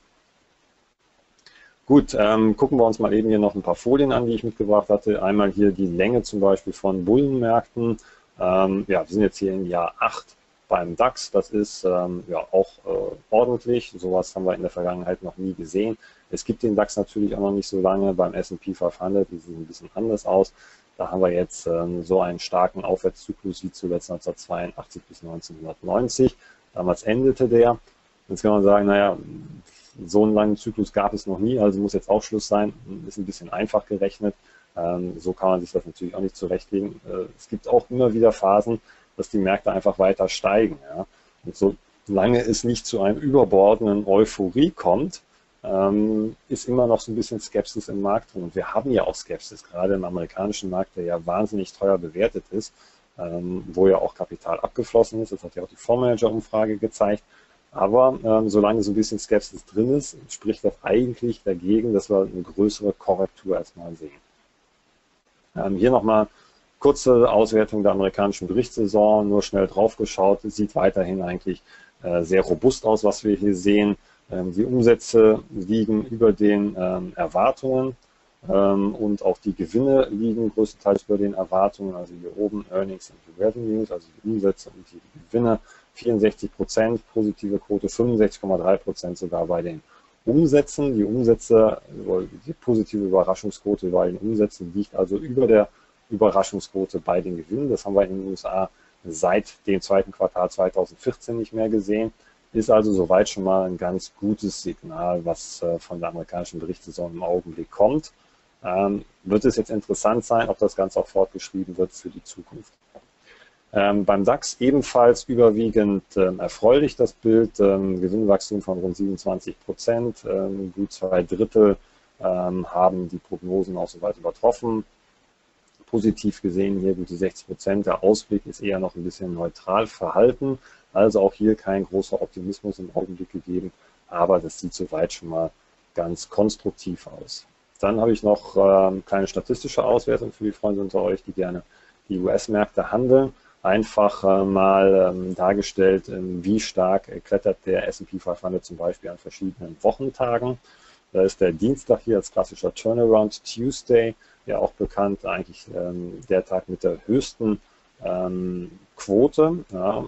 Gut, gucken wir uns mal eben hier noch ein paar Folien an, die ich mitgebracht hatte. Einmal hier die Länge zum Beispiel von Bullenmärkten. Ja, wir sind jetzt hier im Jahr 8 beim DAX. Das ist ja auch ordentlich. Sowas haben wir in der Vergangenheit noch nie gesehen. Es gibt den DAX natürlich auch noch nicht so lange. Beim S&P 500, die sieht ein bisschen anders aus. Da haben wir jetzt so einen starken Aufwärtszyklus wie zuletzt 1982 bis 1990. Damals endete der. Jetzt kann man sagen, naja, so einen langen Zyklus gab es noch nie, also muss jetzt auch Schluss sein. Ist ein bisschen einfach gerechnet. So kann man sich das natürlich auch nicht zurechtlegen. Es gibt auch immer wieder Phasen, dass die Märkte einfach weiter steigen. Ja. Und solange es nicht zu einem überbordenden Euphorie kommt, ist immer noch so ein bisschen Skepsis im Markt drin. Und wir haben ja auch Skepsis, gerade im amerikanischen Markt, der ja wahnsinnig teuer bewertet ist, wo ja auch Kapital abgeflossen ist. Das hat ja auch die Fondsmanager-Umfrage gezeigt. Aber solange so ein bisschen Skepsis drin ist, spricht das eigentlich dagegen, dass wir eine größere Korrektur erstmal sehen. Hier nochmal kurze Auswertung der amerikanischen Berichtssaison, nur schnell drauf geschaut. Es sieht weiterhin eigentlich sehr robust aus, was wir hier sehen. Die Umsätze liegen über den Erwartungen und auch die Gewinne liegen größtenteils über den Erwartungen. Also hier oben Earnings und Revenues, also die Umsätze und die Gewinne. 64%, positive Quote 65,3% sogar bei den Umsätzen. Die Umsätze, die positive Überraschungsquote bei den Umsätzen liegt also über der Überraschungsquote bei den Gewinnen. Das haben wir in den USA seit dem zweiten Quartal 2014 nicht mehr gesehen. Ist also soweit schon mal ein ganz gutes Signal, was von der amerikanischen Berichtssaison im Augenblick kommt. Wird es jetzt interessant sein, ob das Ganze auch fortgeschrieben wird für die Zukunft. Beim DAX ebenfalls überwiegend erfreulich das Bild, Gewinnwachstum von rund 27%, gut 2/3 haben die Prognosen auch soweit übertroffen. Positiv gesehen hier gute 60%, der Ausblick ist eher noch ein bisschen neutral verhalten, also auch hier kein großer Optimismus im Augenblick gegeben, aber das sieht soweit schon mal ganz konstruktiv aus. Dann habe ich noch kleine statistische Auswertung für die Freunde unter euch, die gerne die US-Märkte handeln. Einfach mal dargestellt, wie stark klettert der S&P 500 zum Beispiel an verschiedenen Wochentagen. Da ist der Dienstag hier als klassischer Turnaround Tuesday, ja auch bekannt, eigentlich der Tag mit der höchsten Quote, ja,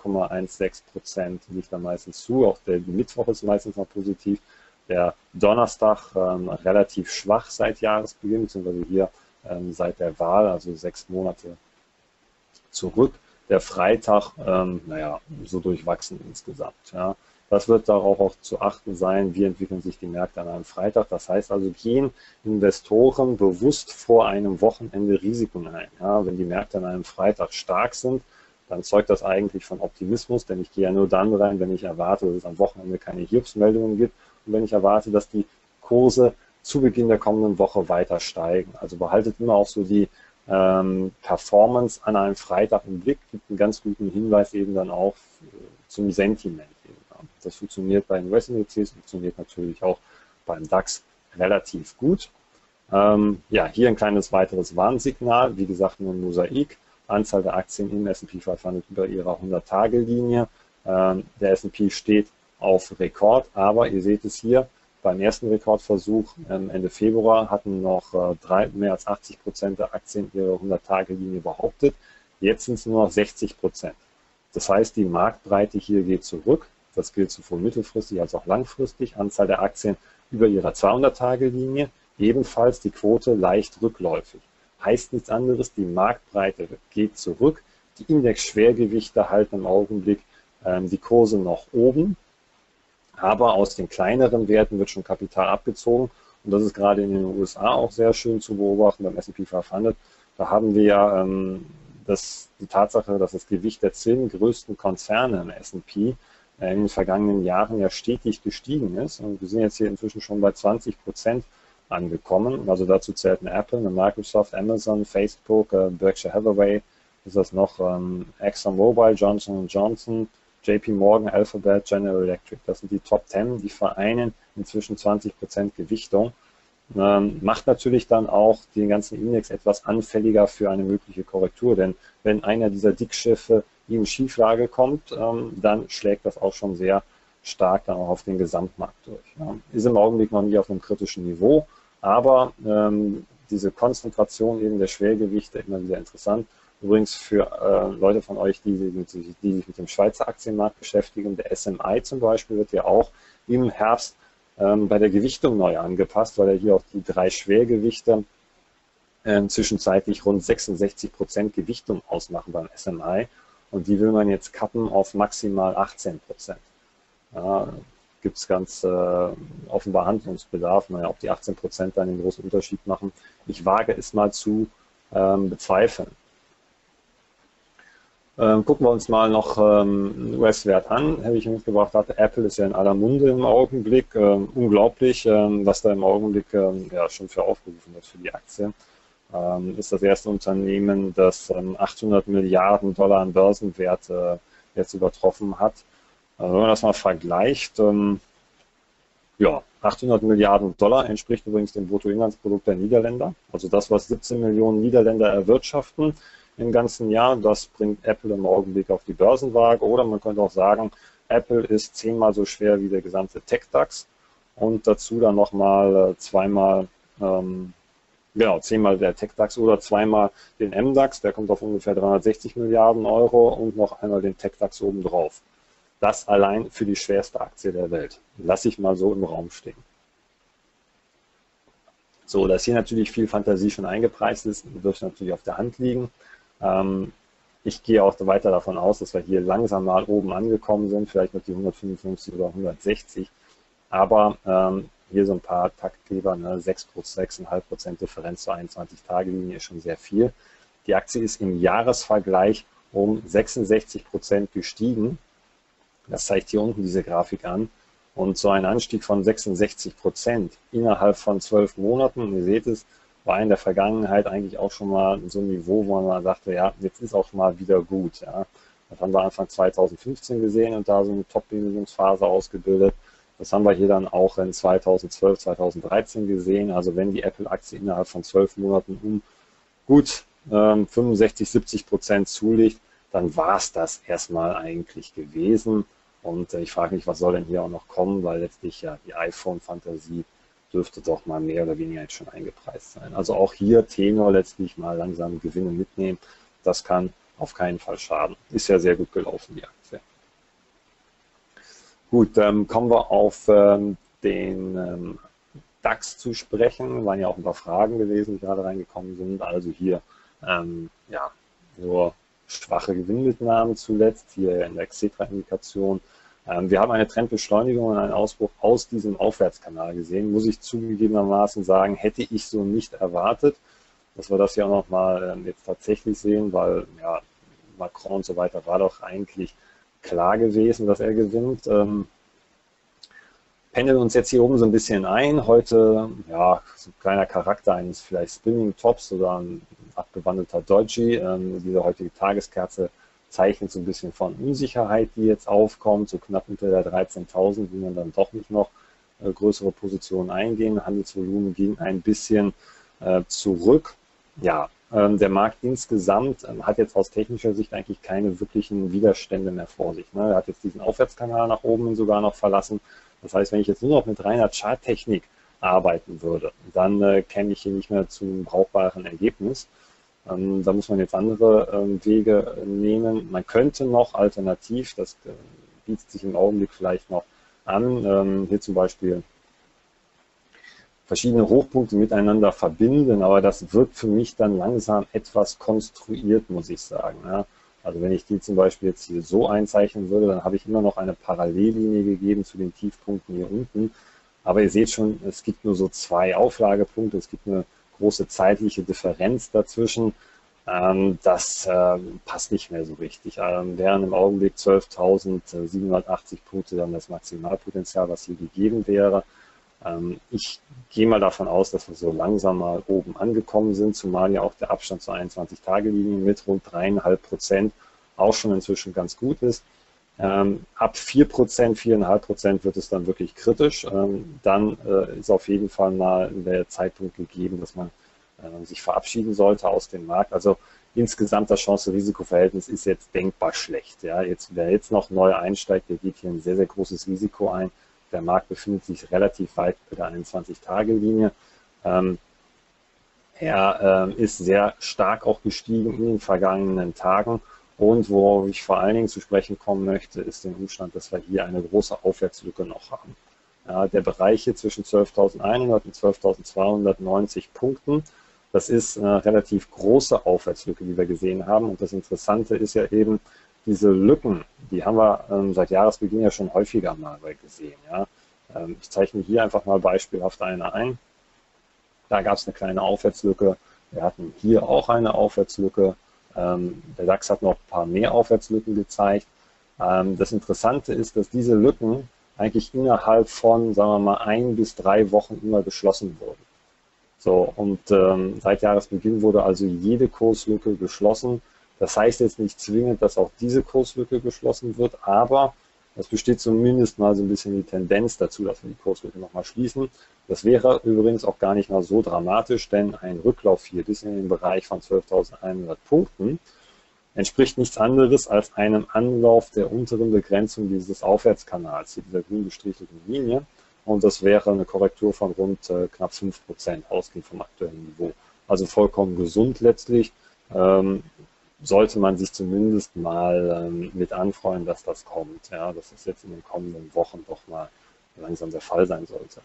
0,16% liegt da meistens zu, auch der Mittwoch ist meistens noch positiv. Der Donnerstag relativ schwach seit Jahresbeginn, beziehungsweise hier seit der Wahl, also 6 Monate zurück. Der Freitag, naja, so durchwachsen insgesamt. Ja. Das wird darauf auch zu achten sein, wie entwickeln sich die Märkte an einem Freitag. Das heißt also, gehen Investoren bewusst vor einem Wochenende Risiken ein. Ja. Wenn die Märkte an einem Freitag stark sind, dann zeugt das eigentlich von Optimismus, denn ich gehe ja nur dann rein, wenn ich erwarte, dass es am Wochenende keine Hiobsmeldungen gibt und wenn ich erwarte, dass die Kurse zu Beginn der kommenden Woche weiter steigen. Also behaltet immer auch so die Performance an einem Freitag im Blick, gibt einen ganz guten Hinweis eben dann auch zum Sentiment. Das funktioniert bei den US-Indizes, funktioniert natürlich auch beim DAX relativ gut. Ja, hier ein kleines weiteres Warnsignal, wie gesagt nur ein Mosaik, Anzahl der Aktien im S&P 500 über ihrer 100-Tage-Linie. Der S&P steht auf Rekord, aber ihr seht es hier, beim ersten Rekordversuch Ende Februar hatten noch mehr als 80% der Aktien ihre 100-Tage-Linie behauptet. Jetzt sind es nur noch 60%. Das heißt, die Marktbreite hier geht zurück. Das gilt sowohl mittelfristig als auch langfristig. Anzahl der Aktien über ihrer 200-Tage-Linie. Ebenfalls die Quote leicht rückläufig. Heißt nichts anderes, die Marktbreite geht zurück. Die Indexschwergewichte halten im Augenblick die Kurse noch oben. Aber aus den kleineren Werten wird schon Kapital abgezogen. Und das ist gerade in den USA auch sehr schön zu beobachten beim S&P 500. Da haben wir ja die Tatsache, dass das Gewicht der 10 größten Konzerne im S&P in den vergangenen Jahren ja stetig gestiegen ist. Und wir sind jetzt hier inzwischen schon bei 20% angekommen. Also dazu zählten Apple, Microsoft, Amazon, Facebook, Berkshire Hathaway, ist das noch ExxonMobil, Johnson & Johnson, JP Morgan, Alphabet, General Electric. Das sind die Top 10, die vereinen inzwischen 20% Gewichtung. Macht natürlich dann auch den ganzen Index etwas anfälliger für eine mögliche Korrektur, denn wenn einer dieser Dickschiffe in Schieflage kommt, dann schlägt das auch schon sehr stark dann auch auf den Gesamtmarkt durch. Ja. Ist im Augenblick noch nicht auf einem kritischen Niveau, aber diese Konzentration eben der Schwergewichte immer wieder interessant. Übrigens für Leute von euch, die sich mit dem Schweizer Aktienmarkt beschäftigen, der SMI zum Beispiel wird ja auch im Herbst bei der Gewichtung neu angepasst, weil er hier auch die 3 Schwergewichte zwischenzeitlich rund 66% Gewichtung ausmachen beim SMI und die will man jetzt kappen auf maximal 18%. Ja, gibt es ganz offenbar Handlungsbedarf, naja, ob die 18% dann den großen Unterschied machen. Ich wage es mal zu bezweifeln. Gucken wir uns mal noch einen US-Wert an, habe ich mitgebracht hatte. Apple ist ja in aller Munde im Augenblick. Unglaublich, was da im Augenblick ja, schon für aufgerufen wird für die Aktie. Ist das erste Unternehmen, das 800 Milliarden Dollar an Börsenwert jetzt übertroffen hat. Wenn man das mal vergleicht, ja, 800 Milliarden Dollar entspricht übrigens dem Bruttoinlandsprodukt der Niederländer. Also das, was 17 Millionen Niederländer erwirtschaften im ganzen Jahr, das bringt Apple im Augenblick auf die Börsenwaage. Oder man könnte auch sagen, Apple ist 10-mal so schwer wie der gesamte Tech-DAX und dazu dann nochmal zweimal, genau, 10-mal der Tech-DAX oder zweimal den MDAX, der kommt auf ungefähr 360 Milliarden Euro und noch einmal den Tech-DAX obendrauf. Das allein für die schwerste Aktie der Welt. Lasse ich mal so im Raum stehen. So, dass hier natürlich viel Fantasie schon eingepreist ist, wird natürlich auf der Hand liegen. Ich gehe auch weiter davon aus, dass wir hier langsam mal oben angekommen sind, vielleicht mit die 155 oder 160. Aber hier so ein paar Taktgeber, ne, 6,5% Differenz zur 21-Tage-Linie ist schon sehr viel. Die Aktie ist im Jahresvergleich um 66% gestiegen. Das zeigt hier unten diese Grafik an. Und so ein Anstieg von 66% innerhalb von 12 Monaten, ihr seht es, war in der Vergangenheit eigentlich auch schon mal so ein Niveau, wo man sagte, ja, jetzt ist auch mal wieder gut. Ja. Das haben wir Anfang 2015 gesehen und da so eine Top-Bindungsphase ausgebildet. Das haben wir hier dann auch in 2012, 2013 gesehen. Also wenn die Apple-Aktie innerhalb von 12 Monaten um gut 65-70% zulegt, dann war es das erstmal eigentlich gewesen. Und ich frage mich, was soll denn hier auch noch kommen, weil letztlich ja die iPhone-Fantasie dürfte doch mal mehr oder weniger jetzt schon eingepreist sein. Also auch hier Tenor letztlich mal langsam Gewinne mitnehmen. Das kann auf keinen Fall schaden. Ist ja sehr gut gelaufen, die Aktie. Gut, kommen wir auf den DAX zu sprechen. Waren ja auch ein paar Fragen gewesen, die gerade reingekommen sind. Also hier ja, nur schwache Gewinnmitnahmen zuletzt, hier in der Xetra-Indikation. Wir haben eine Trendbeschleunigung und einen Ausbruch aus diesem Aufwärtskanal gesehen. Muss ich zugegebenermaßen sagen, hätte ich so nicht erwartet, dass wir das ja auch noch mal jetzt tatsächlich sehen, weil ja, Macron und so weiter war doch eigentlich klar gewesen, dass er gewinnt. Pendeln uns jetzt hier oben so ein bisschen ein. Heute, ja, so ein kleiner Charakter eines vielleicht Spinning Tops oder ein abgewandelter Doji. Diese heutige Tageskerze zeichnet so ein bisschen von Unsicherheit, die jetzt aufkommt, so knapp unter der 13.000, will man dann doch nicht noch größere Positionen eingehen. Handelsvolumen ging ein bisschen zurück. Ja, der Markt insgesamt hat jetzt aus technischer Sicht eigentlich keine wirklichen Widerstände mehr vor sich. Ne? Er hat jetzt diesen Aufwärtskanal nach oben sogar noch verlassen. Das heißt, wenn ich jetzt nur noch mit reiner Charttechnik arbeiten würde, dann käme ich hier nicht mehr zum brauchbaren Ergebnis. Da muss man jetzt andere Wege nehmen. Man könnte noch alternativ, das bietet sich im Augenblick vielleicht noch an, hier zum Beispiel verschiedene Hochpunkte miteinander verbinden, aber das wirkt für mich dann langsam etwas konstruiert, muss ich sagen. Ja. Also wenn ich die zum Beispiel jetzt hier so einzeichnen würde, dann habe ich immer noch eine Parallellinie gegeben zu den Tiefpunkten hier unten. Aber ihr seht schon, es gibt nur so 2 Auflagepunkte, es gibt eine große zeitliche Differenz dazwischen. Das passt nicht mehr so richtig. Wären im Augenblick 12.780 Punkte dann das Maximalpotenzial, was hier gegeben wäre. Ich gehe mal davon aus, dass wir so langsam mal oben angekommen sind, zumal ja auch der Abstand zur 21-Tage-Linie mit rund 3,5% auch schon inzwischen ganz gut ist. Ab 4%, 4,5% wird es dann wirklich kritisch. Dann ist auf jeden Fall mal der Zeitpunkt gegeben, dass man sich verabschieden sollte aus dem Markt. Also insgesamt das Chance-Risiko-Verhältnis ist jetzt denkbar schlecht. Ja, wer jetzt noch neu einsteigt, der geht hier ein sehr, sehr großes Risiko ein. Der Markt befindet sich relativ weit bei der 21-Tage-Linie. Er ist sehr stark auch gestiegen in den vergangenen Tagen. Und worauf ich vor allen Dingen zu sprechen kommen möchte, ist der Umstand, dass wir hier eine große Aufwärtslücke noch haben. Ja, der Bereich hier zwischen 12.100 und 12.290 Punkten, das ist eine relativ große Aufwärtslücke, die wir gesehen haben. Und das Interessante ist ja eben, diese Lücken, die haben wir seit Jahresbeginn ja schon häufiger mal gesehen. Ja. Ich zeichne hier einfach mal beispielhaft eine ein. Da gab es eine kleine Aufwärtslücke. Wir hatten hier auch eine Aufwärtslücke. Der DAX hat noch ein paar mehr Aufwärtslücken gezeigt. Das Interessante ist, dass diese Lücken eigentlich innerhalb von, sagen wir mal, 1 bis 3 Wochen immer geschlossen wurden. So, und seit Jahresbeginn wurde also jede Kurslücke geschlossen. Das heißt jetzt nicht zwingend, dass auch diese Kurslücke geschlossen wird, aber es besteht zumindest mal so ein bisschen die Tendenz dazu, dass wir die Kurslücke nochmal schließen. Das wäre übrigens auch gar nicht mal so dramatisch, denn ein Rücklauf hier bis in den Bereich von 12.100 Punkten entspricht nichts anderes als einem Anlauf der unteren Begrenzung dieses Aufwärtskanals, hier dieser grün gestrichelten Linie. Und das wäre eine Korrektur von rund knapp 5%, ausgehend vom aktuellen Niveau. Also vollkommen gesund letztlich. Sollte man sich zumindest mal mit anfreuen, dass das kommt. Ja, dass es jetzt in den kommenden Wochen doch mal langsam der Fall sein sollte.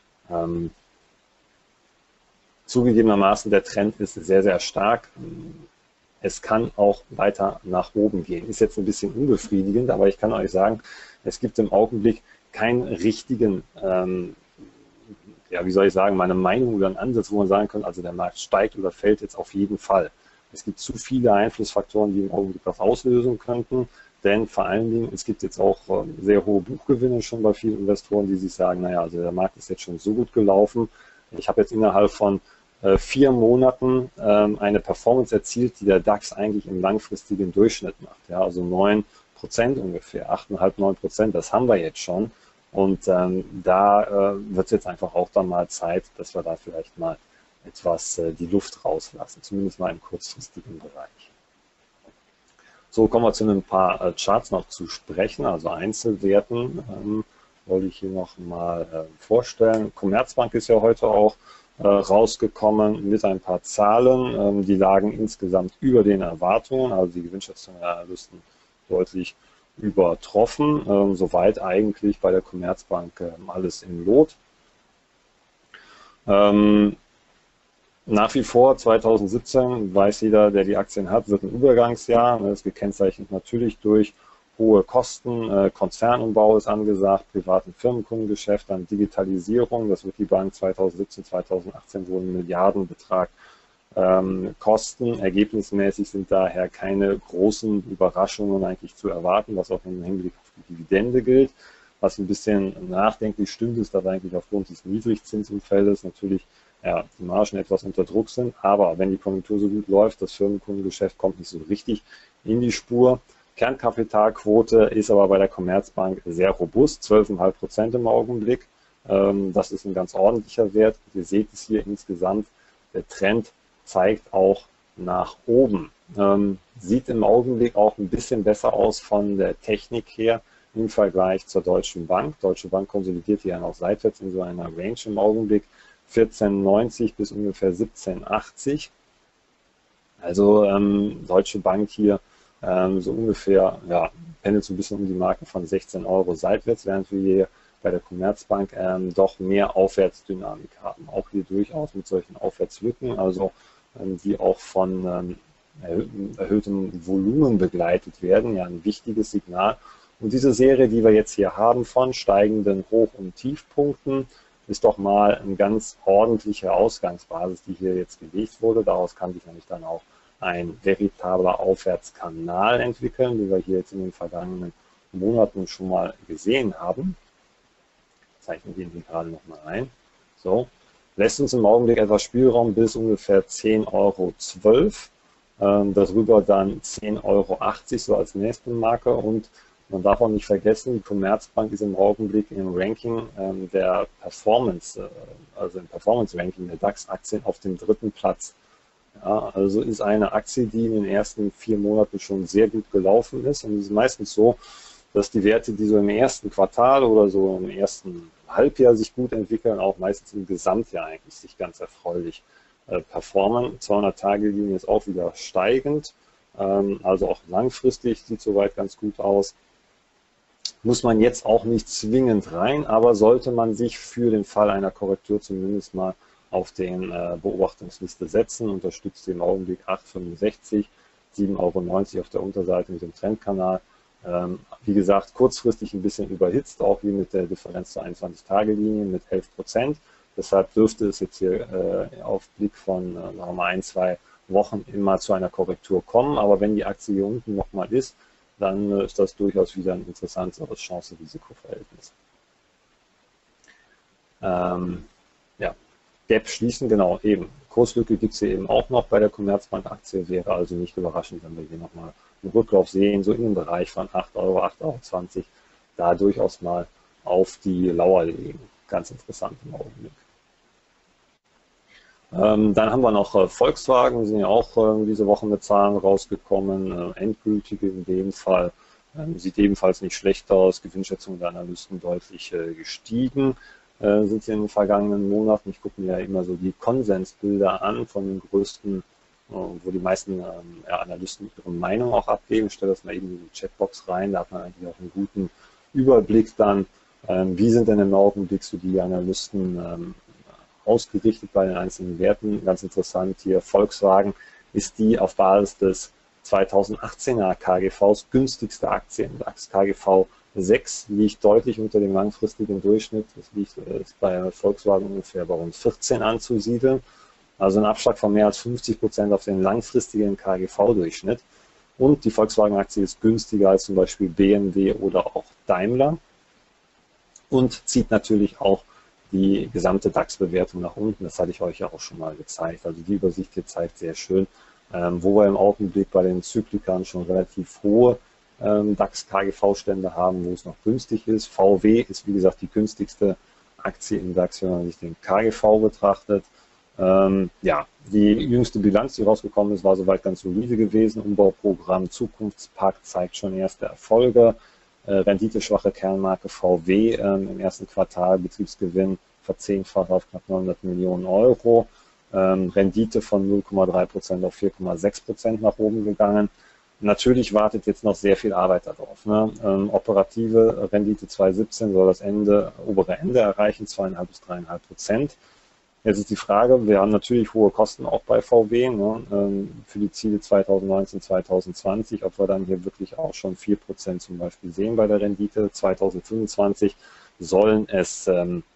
Zugegebenermaßen, der Trend ist sehr, sehr stark. Es kann auch weiter nach oben gehen. Ist jetzt ein bisschen unbefriedigend, aber ich kann euch sagen, es gibt im Augenblick keinen richtigen, ja, wie soll ich sagen, meine Meinung oder einen Ansatz, wo man sagen kann, also der Markt steigt oder fällt jetzt auf jeden Fall. Es gibt zu viele Einflussfaktoren, die im Augenblick das auslösen könnten, denn vor allen Dingen, es gibt jetzt auch sehr hohe Buchgewinne schon bei vielen Investoren, die sich sagen, naja, also der Markt ist jetzt schon so gut gelaufen, ich habe jetzt innerhalb von 4 Monaten eine Performance erzielt, die der DAX eigentlich im langfristigen Durchschnitt macht, ja, also 9% ungefähr, 8,5, 9%, das haben wir jetzt schon und da wird es jetzt einfach auch dann mal Zeit, dass wir da vielleicht mal etwas die Luft rauslassen, zumindest mal im kurzfristigen Bereich. So, kommen wir zu ein paar Charts noch zu sprechen, also Einzelwerten wollte ich hier noch mal vorstellen. Commerzbank ist ja heute auch rausgekommen mit ein paar Zahlen, die lagen insgesamt über den Erwartungen, also die Gewinnschätzungen der Analysten deutlich übertroffen, soweit eigentlich bei der Commerzbank alles im Lot. Nach wie vor 2017, weiß jeder, der die Aktien hat, wird ein Übergangsjahr. Das ist gekennzeichnet natürlich durch hohe Kosten. Konzernumbau ist angesagt, privaten Firmenkundengeschäft, dann Digitalisierung. Das wird die Bank 2017, 2018 wohl einen Milliardenbetrag kosten. Ergebnismäßig sind daher keine großen Überraschungen eigentlich zu erwarten, was auch im Hinblick auf die Dividende gilt. Was ein bisschen nachdenklich stimmt, ist, dass eigentlich aufgrund des Niedrigzinsumfeldes natürlich ja, die Margen etwas unter Druck sind, aber wenn die Konjunktur so gut läuft, das Firmenkundengeschäft kommt nicht so richtig in die Spur. Kernkapitalquote ist aber bei der Commerzbank sehr robust, 12,5% im Augenblick. Das ist ein ganz ordentlicher Wert. Ihr seht es hier insgesamt, der Trend zeigt auch nach oben. Sieht im Augenblick auch ein bisschen besser aus von der Technik her im Vergleich zur Deutschen Bank. Deutsche Bank konsolidiert hier noch seitwärts in so einer Range im Augenblick. 14,90 bis ungefähr 17,80. Also Deutsche Bank hier so ungefähr, ja, pendelt so ein bisschen um die Marke von 16 Euro seitwärts, während wir hier bei der Commerzbank doch mehr Aufwärtsdynamik haben. Auch hier durchaus mit solchen Aufwärtslücken, also die auch von erhöhtem Volumen begleitet werden. Ja, ein wichtiges Signal. Und diese Serie, die wir jetzt hier haben von steigenden Hoch- und Tiefpunkten, ist doch mal eine ganz ordentliche Ausgangsbasis, die hier jetzt gelegt wurde. Daraus kann sich nämlich dann auch ein veritabler Aufwärtskanal entwickeln, wie wir hier jetzt in den vergangenen Monaten schon mal gesehen haben. zeichnen wir die gerade nochmal ein. So, lässt uns im Augenblick etwas Spielraum bis ungefähr 10,12 €. Darüber dann 10,80 € so als nächste Marke. Und man darf auch nicht vergessen, die Commerzbank ist im Augenblick im Ranking der Performance, also im Performance-Ranking der DAX-Aktien auf dem 3. Platz. Ja, also ist eine Aktie, die in den ersten 4 Monaten schon sehr gut gelaufen ist. Und es ist meistens so, dass die Werte, die so im ersten Quartal oder so im ersten Halbjahr sich gut entwickeln, auch meistens im Gesamtjahr eigentlich sich ganz erfreulich performen. 200-Tage-Linie ist auch wieder steigend, also auch langfristig sieht soweit ganz gut aus. Muss man jetzt auch nicht zwingend rein, aber sollte man sich für den Fall einer Korrektur zumindest mal auf den Beobachtungsliste setzen. Unterstützt im Augenblick 8,65, 7,90 € auf der Unterseite mit dem Trendkanal. Wie gesagt, kurzfristig ein bisschen überhitzt, auch hier mit der Differenz zur 21-Tage-Linie mit 11%. Deshalb dürfte es jetzt hier auf Blick von sagen wir mal 1-2 Wochen immer zu einer Korrektur kommen. Aber wenn die Aktie hier unten nochmal ist, dann ist das durchaus wieder ein interessanteres Chance-Risiko-Verhältnis. Ja, Gap schließen, genau, eben. Kurslücke gibt es hier eben auch noch bei der Commerzbank-Aktie, wäre also nicht überraschend, wenn wir hier nochmal einen Rücklauf sehen, so in dem Bereich von 8 €, 8,20 €, da durchaus mal auf die Lauer legen. Ganz interessant im Augenblick. Dann haben wir noch Volkswagen, sind ja auch diese Woche mit Zahlen rausgekommen, endgültige in dem Fall, sieht ebenfalls nicht schlecht aus, Gewinnschätzungen der Analysten deutlich gestiegen, sind sie in den vergangenen Monaten. Ich gucke mir ja immer so die Konsensbilder an von den größten, wo die meisten Analysten ihre Meinung auch abgeben. Ich stelle das mal eben in die Chatbox rein, da hat man eigentlich auch einen guten Überblick dann, wie sind denn im Augenblick so die Analysten ausgerichtet bei den einzelnen Werten. Ganz interessant hier, Volkswagen ist die auf Basis des 2018er KGVs günstigste Aktie im DAX. KGV 6 liegt deutlich unter dem langfristigen Durchschnitt. Das liegt bei Volkswagen ungefähr bei rund 14 anzusiedeln. Also ein Abschlag von mehr als 50% auf den langfristigen KGV-Durchschnitt. Und die Volkswagen-Aktie ist günstiger als zum Beispiel BMW oder auch Daimler und zieht natürlich auch die gesamte DAX-Bewertung nach unten. Das hatte ich euch ja auch schon mal gezeigt. Also die Übersicht hier zeigt sehr schön, wo wir im Augenblick bei den Zyklikern schon relativ hohe DAX-KGV-Stände haben, wo es noch günstig ist. VW ist wie gesagt die günstigste Aktie im DAX, wenn man sich den KGV betrachtet. Ja, die jüngste Bilanz, die rausgekommen ist, war soweit ganz solide gewesen. Umbauprogramm Zukunftspakt zeigt schon erste Erfolge. Renditeschwache Kernmarke VW im ersten Quartal, Betriebsgewinn verzehnfacht auf knapp 900 Millionen Euro. Rendite von 0,3% auf 4,6% nach oben gegangen. Natürlich wartet jetzt noch sehr viel Arbeit darauf. Ne? Operative Rendite 2017 soll das obere Ende erreichen, 2,5 bis 3,5%. Jetzt ist die Frage, wir haben natürlich hohe Kosten auch bei VW, ne, für die Ziele 2019, 2020, ob wir dann hier wirklich auch schon 4% zum Beispiel sehen bei der Rendite. 2025 sollen es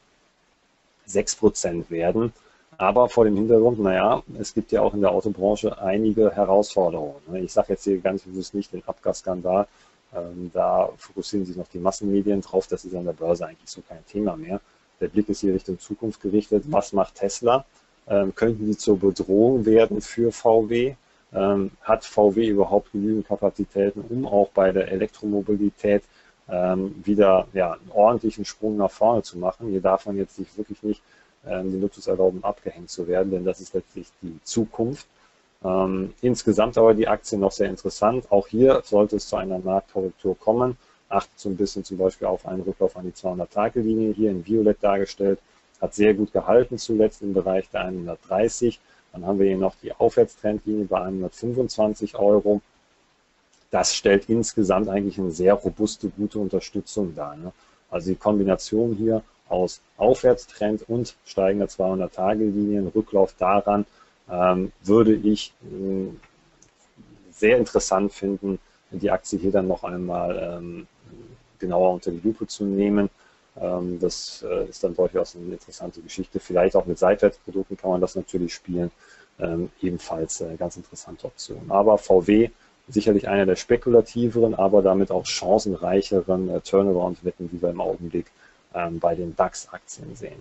6% werden. Aber vor dem Hintergrund, naja, es gibt ja auch in der Autobranche einige Herausforderungen. Ich sage jetzt hier ganz bewusst nicht den Abgasskandal, da fokussieren sich noch die Massenmedien drauf, das ist an der Börse eigentlich so kein Thema mehr. Der Blick ist hier Richtung Zukunft gerichtet. Was macht Tesla? Könnten die zur Bedrohung werden für VW? Hat VW überhaupt genügend Kapazitäten, um auch bei der Elektromobilität wieder einen ordentlichen Sprung nach vorne zu machen? Hier darf man jetzt sich wirklich nicht den Luxus erlauben, abgehängt zu werden, denn das ist letztlich die Zukunft. Insgesamt aber die Aktie noch sehr interessant. Auch hier sollte es zu einer Marktkorrektur kommen. Achtet so ein bisschen zum Beispiel auf einen Rücklauf an die 200-Tage-Linie, hier in Violett dargestellt, hat sehr gut gehalten zuletzt im Bereich der 130. Dann haben wir hier noch die Aufwärtstrendlinie bei 125 €. Das stellt insgesamt eigentlich eine sehr robuste, gute Unterstützung dar. Ne? Also die Kombination hier aus Aufwärtstrend und steigender 200-Tage-Linien, Rücklauf daran, würde ich sehr interessant finden, die Aktie hier dann noch einmal genauer unter die Lupe zu nehmen. Das ist dann durchaus eine interessante Geschichte. Vielleicht auch mit Seitwärtsprodukten kann man das natürlich spielen. Ebenfalls eine ganz interessante Option. Aber VW sicherlich einer der spekulativeren, aber damit auch chancenreicheren Turnaround-Wetten, die wir im Augenblick bei den DAX-Aktien sehen.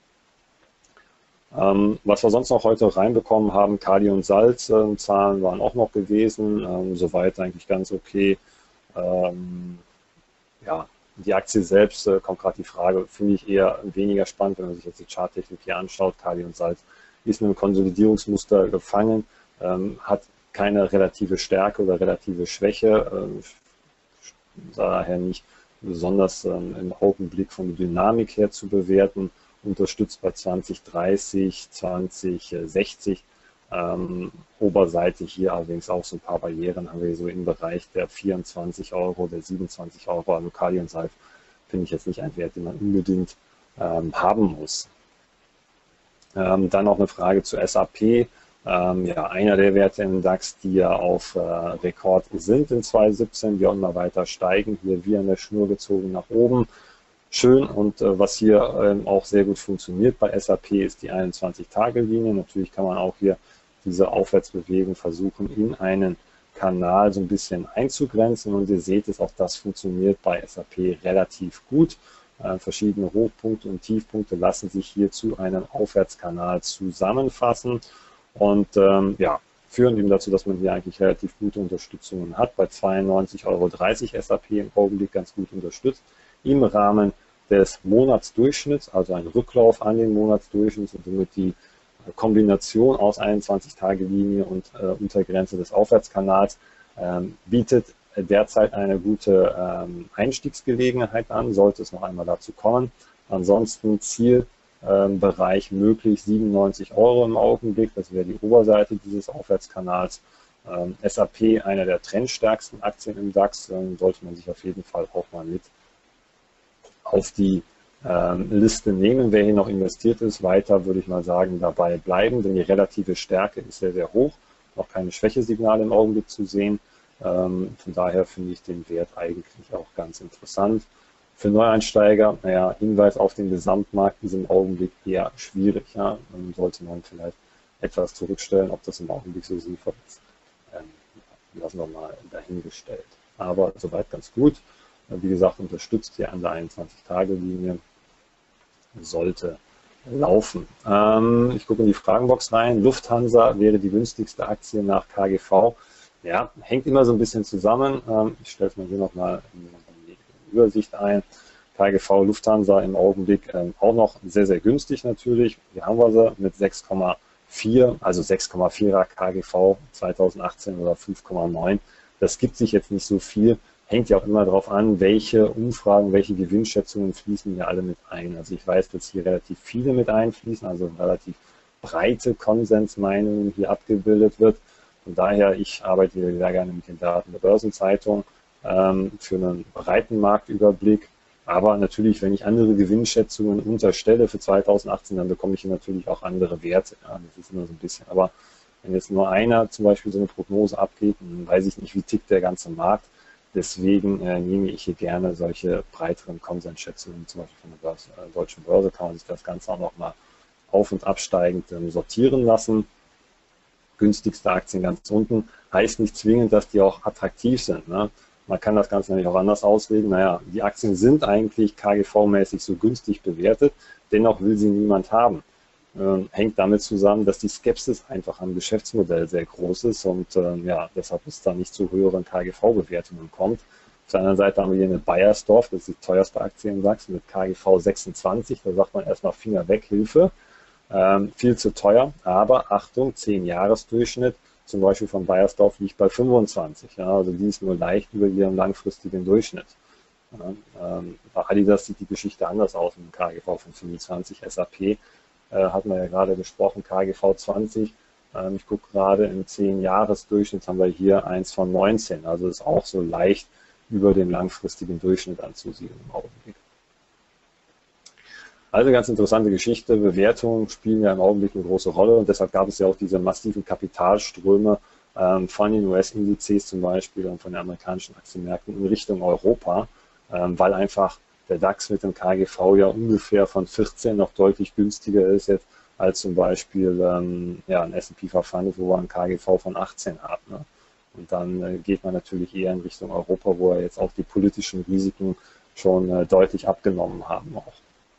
Was wir sonst noch heute reinbekommen haben, Kali und Salz, Zahlen waren auch noch gewesen, soweit eigentlich ganz okay. Ja, die Aktie selbst kommt gerade die Frage, finde ich eher weniger spannend, wenn man sich jetzt die Charttechnik hier anschaut. Kali und Salz ist in einem Konsolidierungsmuster gefangen, hat keine relative Stärke oder relative Schwäche, daher nicht besonders im Augenblick von der Dynamik her zu bewerten, unterstützt bei 2030, 2060. Oberseite hier allerdings auch so ein paar Barrieren haben wir so im Bereich der 24 Euro, der 27 Euro. Also Kali und Salz finde ich jetzt nicht ein Wert, den man unbedingt haben muss. Dann noch eine Frage zu SAP. Ja, einer der Werte im DAX, die ja auf Rekord sind in 2017, die auch immer weiter steigen, hier wie an der Schnur gezogen nach oben. Schön, und was hier auch sehr gut funktioniert bei SAP ist die 21-Tage-Linie. Natürlich kann man auch hier diese Aufwärtsbewegung versuchen, in einen Kanal so ein bisschen einzugrenzen, und ihr seht es, auch das funktioniert bei SAP relativ gut. Verschiedene Hochpunkte und Tiefpunkte lassen sich hier zu einem Aufwärtskanal zusammenfassen und ja, führen eben dazu, dass man hier eigentlich relativ gute Unterstützungen hat. Bei 92,30 Euro SAP im Augenblick ganz gut unterstützt im Rahmen des Monatsdurchschnitts, also ein Rücklauf an den Monatsdurchschnitt, und somit die Kombination aus 21-Tage-Linie und Untergrenze des Aufwärtskanals bietet derzeit eine gute Einstiegsgelegenheit an, sollte es noch einmal dazu kommen. Ansonsten Zielbereich möglich 97 Euro im Augenblick, das wäre die Oberseite dieses Aufwärtskanals. SAP, einer der trendstärksten Aktien im DAX, sollte man sich auf jeden Fall auch mal mit auf die Liste nehmen, wer hier noch investiert ist. Weiter würde ich mal sagen, dabei bleiben, denn die relative Stärke ist sehr, sehr hoch. Noch keine Schwächesignale im Augenblick zu sehen. Von daher finde ich den Wert eigentlich auch ganz interessant. Für Neueinsteiger, naja, Hinweis auf den Gesamtmarkt ist im Augenblick eher schwierig. Ja? Dann sollte man vielleicht etwas zurückstellen, ob das im Augenblick so sinnvoll ist. Lassen wir mal dahingestellt. Aber soweit ganz gut. Wie gesagt, unterstützt hier an der 21-Tage-Linie, sollte laufen. Ich gucke in die Fragenbox rein. Lufthansa wäre die günstigste Aktie nach KGV. Ja, hängt immer so ein bisschen zusammen. Ich stelle es mal hier nochmal in die Übersicht ein. KGV Lufthansa im Augenblick auch noch sehr, sehr günstig natürlich. Hier haben wir sie mit 6,4, also 6,4er KGV 2018 oder 5,9. Das gibt sich jetzt nicht so viel. Hängt ja auch immer darauf an, welche Umfragen, welche Gewinnschätzungen fließen hier alle mit ein. Also ich weiß, dass hier relativ viele mit einfließen, also relativ breite Konsensmeinungen hier abgebildet wird. Von daher, ich arbeite sehr gerne mit den Daten der Börsenzeitung für einen breiten Marktüberblick. Aber natürlich, wenn ich andere Gewinnschätzungen unterstelle für 2018, dann bekomme ich hier natürlich auch andere Werte. Ja, das ist immer so ein bisschen. Aber wenn jetzt nur einer zum Beispiel so eine Prognose abgeht, dann weiß ich nicht, wie tickt der ganze Markt. Deswegen nehme ich hier gerne solche breiteren Konsensschätzungen, zum Beispiel von der Deutschen Börse, kann man sich das Ganze auch nochmal auf- und absteigend sortieren lassen. Günstigste Aktien ganz unten, heißt nicht zwingend, dass die auch attraktiv sind. Ne? Man kann das Ganze nämlich auch anders auslegen. Naja, die Aktien sind eigentlich KGV-mäßig so günstig bewertet, dennoch will sie niemand haben. Hängt damit zusammen, dass die Skepsis einfach am Geschäftsmodell sehr groß ist und ja, deshalb es da nicht zu höheren KGV-Bewertungen kommt. Auf der anderen Seite haben wir hier eine Bayersdorf, das ist die teuerste Aktie im DAX mit KGV 26, da sagt man erstmal Finger weg, Hilfe, viel zu teuer, aber Achtung, 10-Jahres-Durchschnitt, zum Beispiel von Bayersdorf liegt bei 25, ja, also die ist nur leicht über ihrem langfristigen Durchschnitt. Bei Adidas sieht die Geschichte anders aus mit dem KGV von 25, SAP hatten wir ja gerade gesprochen, KGV 20. Ich gucke gerade im 10-Jahres-Durchschnitt haben wir hier eins von 19. Also ist auch so leicht über dem langfristigen Durchschnitt anzusiedeln im Augenblick. Also ganz interessante Geschichte. Bewertungen spielen ja im Augenblick eine große Rolle und deshalb gab es ja auch diese massiven Kapitalströme von den US-Indizes zum Beispiel und von den amerikanischen Aktienmärkten in Richtung Europa, weil einfach der DAX mit dem KGV ja ungefähr von 14 noch deutlich günstiger ist jetzt als zum Beispiel ja, ein S&P 500, wo wir ein KGV von 18 hat. Ne? Und dann geht man natürlich eher in Richtung Europa, wo er jetzt auch die politischen Risiken schon deutlich abgenommen haben auch.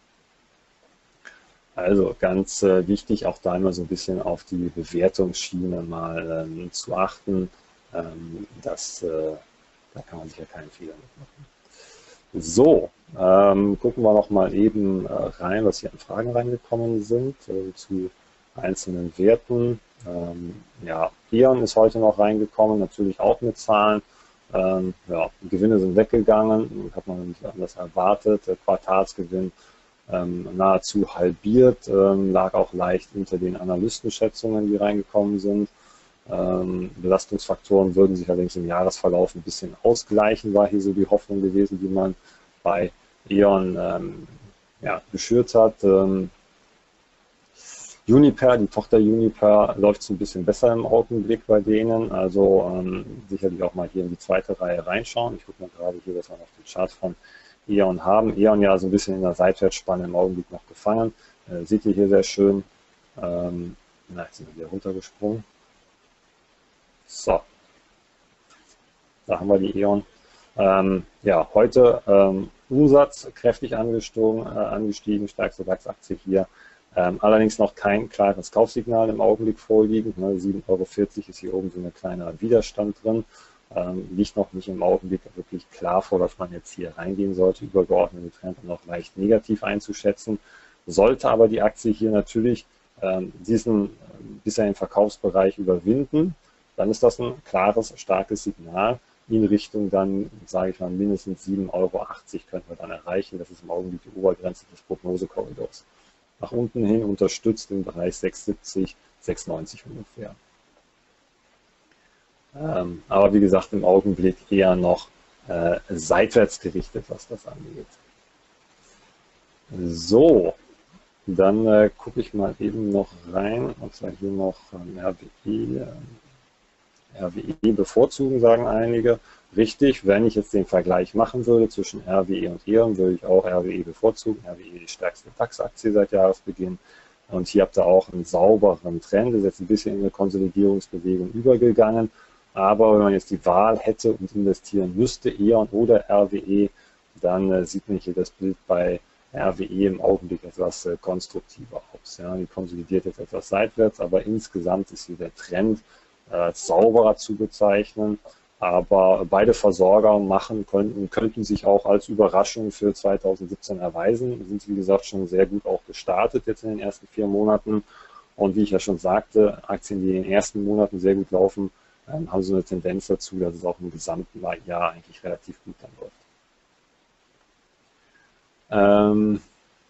Also ganz wichtig, auch da immer so ein bisschen auf die Bewertungsschiene mal zu achten. Da kann man sicher keinen Fehler mitmachen. So, gucken wir noch mal eben rein, was hier an Fragen reingekommen sind zu einzelnen Werten. Ja, E.ON ist heute noch reingekommen, natürlich auch mit Zahlen. Ja, die Gewinne sind weggegangen, hat man nicht anders erwartet. Der Quartalsgewinn nahezu halbiert, lag auch leicht unter den Analystenschätzungen, die reingekommen sind. Belastungsfaktoren würden sich allerdings im Jahresverlauf ein bisschen ausgleichen, war hier so die Hoffnung gewesen, die man bei E.ON ja, geschürt hat. Uniper, die Tochter Uniper, läuft es ein bisschen besser im Augenblick bei denen, also sicherlich auch mal hier in die zweite Reihe reinschauen. Ich gucke mal gerade hier, dass wir noch den Chart von E.ON haben. E.ON ja so ein bisschen in der Seitwärtsspanne im Augenblick noch gefangen. Seht ihr hier sehr schön. Na, jetzt sind wir wieder runtergesprungen. So, da haben wir die E.ON. Ja, heute Umsatz kräftig angestiegen, stärkste DAX-Aktie hier. Allerdings noch kein klares Kaufsignal im Augenblick vorliegend. 7,40 Euro ist hier oben so ein kleiner Widerstand drin. Liegt noch nicht im Augenblick wirklich klar vor, dass man jetzt hier reingehen sollte. Übergeordnete Trend noch leicht negativ einzuschätzen. Sollte aber die Aktie hier natürlich diesen bisherigen Verkaufsbereich überwinden, dann ist das ein klares, starkes Signal in Richtung dann, sage ich mal, mindestens 7,80 Euro können wir dann erreichen. Das ist im Augenblick die Obergrenze des Prognosekorridors. Nach unten hin unterstützt im Bereich 6,70, 6,90 ungefähr. Aber wie gesagt, im Augenblick eher noch seitwärts gerichtet, was das angeht. So, dann gucke ich mal eben noch rein, und zwar hier noch RWE. RWE bevorzugen, sagen einige. Richtig, wenn ich jetzt den Vergleich machen würde zwischen RWE und E.ON, würde ich auch RWE bevorzugen. RWE die stärkste DAX-Aktie seit Jahresbeginn. Und hier habt ihr auch einen sauberen Trend, ist jetzt ein bisschen in eine Konsolidierungsbewegung übergegangen. Aber wenn man jetzt die Wahl hätte und investieren müsste, E.ON oder RWE, dann sieht man hier das Bild bei RWE im Augenblick etwas konstruktiver aus. Ja, die konsolidiert jetzt etwas seitwärts, aber insgesamt ist hier der Trend sauberer zu bezeichnen. Aber beide Versorger könnten sich auch als Überraschung für 2017 erweisen. Sind, wie gesagt, schon sehr gut auch gestartet jetzt in den ersten 4 Monaten. Und wie ich ja schon sagte, Aktien, die in den ersten Monaten sehr gut laufen, haben so eine Tendenz dazu, dass es auch im gesamten Jahr eigentlich relativ gut dann läuft.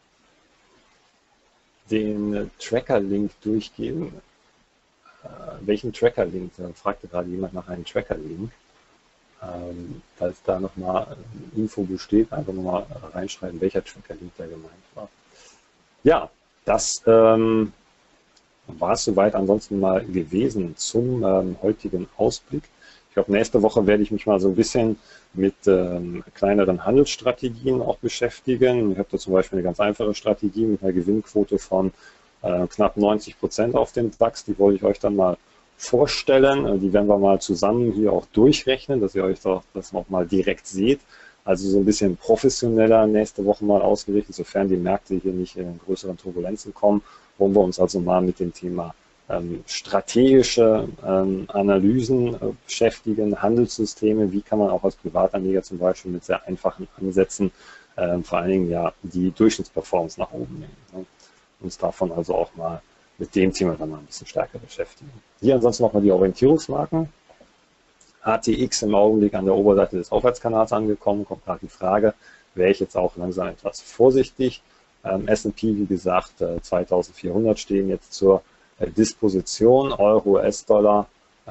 Den Tracker-Link durchgehen. Welchen Tracker-Link? Da fragte gerade jemand nach einem Tracker-Link. Falls da nochmal Info besteht, einfach nochmal reinschreiben, welcher Tracker-Link da gemeint war. Ja, das war es soweit ansonsten mal gewesen zum heutigen Ausblick. Ich glaube, nächste Woche werde ich mich mal so ein bisschen mit kleineren Handelsstrategien auch beschäftigen. Ich habe da zum Beispiel eine ganz einfache Strategie mit einer Gewinnquote von knapp 90% auf dem DAX. Die wollte ich euch dann mal vorstellen. Die werden wir mal zusammen hier auch durchrechnen, dass ihr euch das noch mal direkt seht. Also so ein bisschen professioneller nächste Woche mal ausgerichtet, sofern die Märkte hier nicht in größeren Turbulenzen kommen, wollen wir uns also mal mit dem Thema strategische Analysen beschäftigen, Handelssysteme, wie kann man auch als Privatanleger zum Beispiel mit sehr einfachen Ansätzen vor allen Dingen ja die Durchschnittsperformance nach oben nehmen. Ne? Uns davon also auch mal mit dem Thema dann mal ein bisschen stärker beschäftigen. Hier ansonsten nochmal die Orientierungsmarken. ATX im Augenblick an der Oberseite des Aufwärtskanals angekommen, kommt gerade die Frage, wäre ich jetzt auch langsam etwas vorsichtig. S&P, wie gesagt, 2400 stehen jetzt zur Disposition, Euro-US-Dollar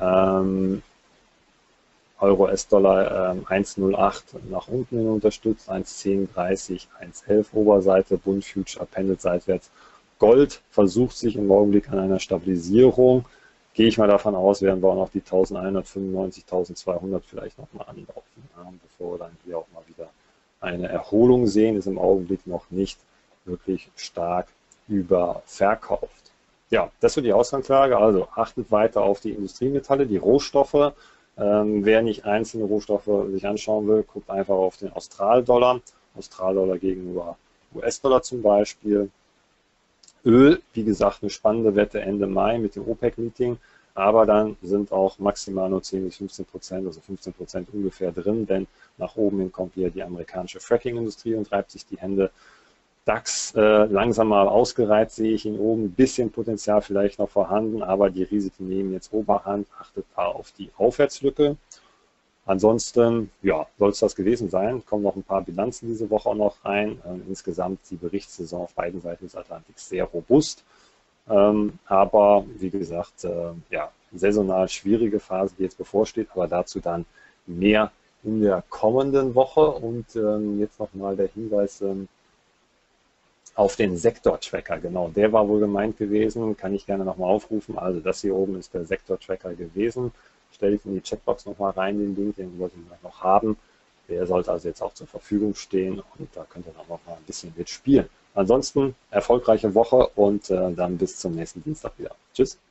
1,08 nach unten hin unterstützt, 1,1030, 1,11 Oberseite, Bund Future pendelt seitwärts. Gold versucht sich im Augenblick an einer Stabilisierung. Gehe ich mal davon aus, werden wir auch noch die 1195, 1200 vielleicht nochmal anlaufen, ja, bevor wir dann hier auch mal wieder eine Erholung sehen, ist im Augenblick noch nicht wirklich stark überverkauft. Ja, das wird die Ausgangslage. Also achtet weiter auf die Industriemetalle, die Rohstoffe. Wer nicht einzelne Rohstoffe sich anschauen will, guckt einfach auf den Australdollar. Australdollar gegenüber US-Dollar zum Beispiel. Öl, wie gesagt, eine spannende Wette Ende Mai mit dem OPEC-Meeting, aber dann sind auch maximal nur 10 bis 15%, also 15% ungefähr drin, denn nach oben hin kommt wieder die amerikanische Fracking-Industrie und reibt sich die Hände. DAX langsam mal ausgereizt sehe ich ihn oben, ein bisschen Potenzial vielleicht noch vorhanden, aber die Risiken nehmen jetzt Oberhand, achtet da auf die Aufwärtslücke. Ansonsten, ja, soll es das gewesen sein. Kommen noch ein paar Bilanzen diese Woche auch noch rein. Insgesamt die Berichtssaison auf beiden Seiten des Atlantiks sehr robust. Aber wie gesagt, ja, saisonal schwierige Phase, die jetzt bevorsteht, aber dazu dann mehr in der kommenden Woche. Und jetzt nochmal der Hinweis auf den Sektor-Tracker. Genau, der war wohl gemeint gewesen, kann ich gerne nochmal aufrufen. Also das hier oben ist der Sektor-Tracker gewesen. Stelle ich in die Chatbox nochmal rein, den Link, den wollte ich noch haben. Der sollte also jetzt auch zur Verfügung stehen und da könnt ihr noch mal ein bisschen mitspielen. Ansonsten erfolgreiche Woche und dann bis zum nächsten Dienstag wieder. Tschüss.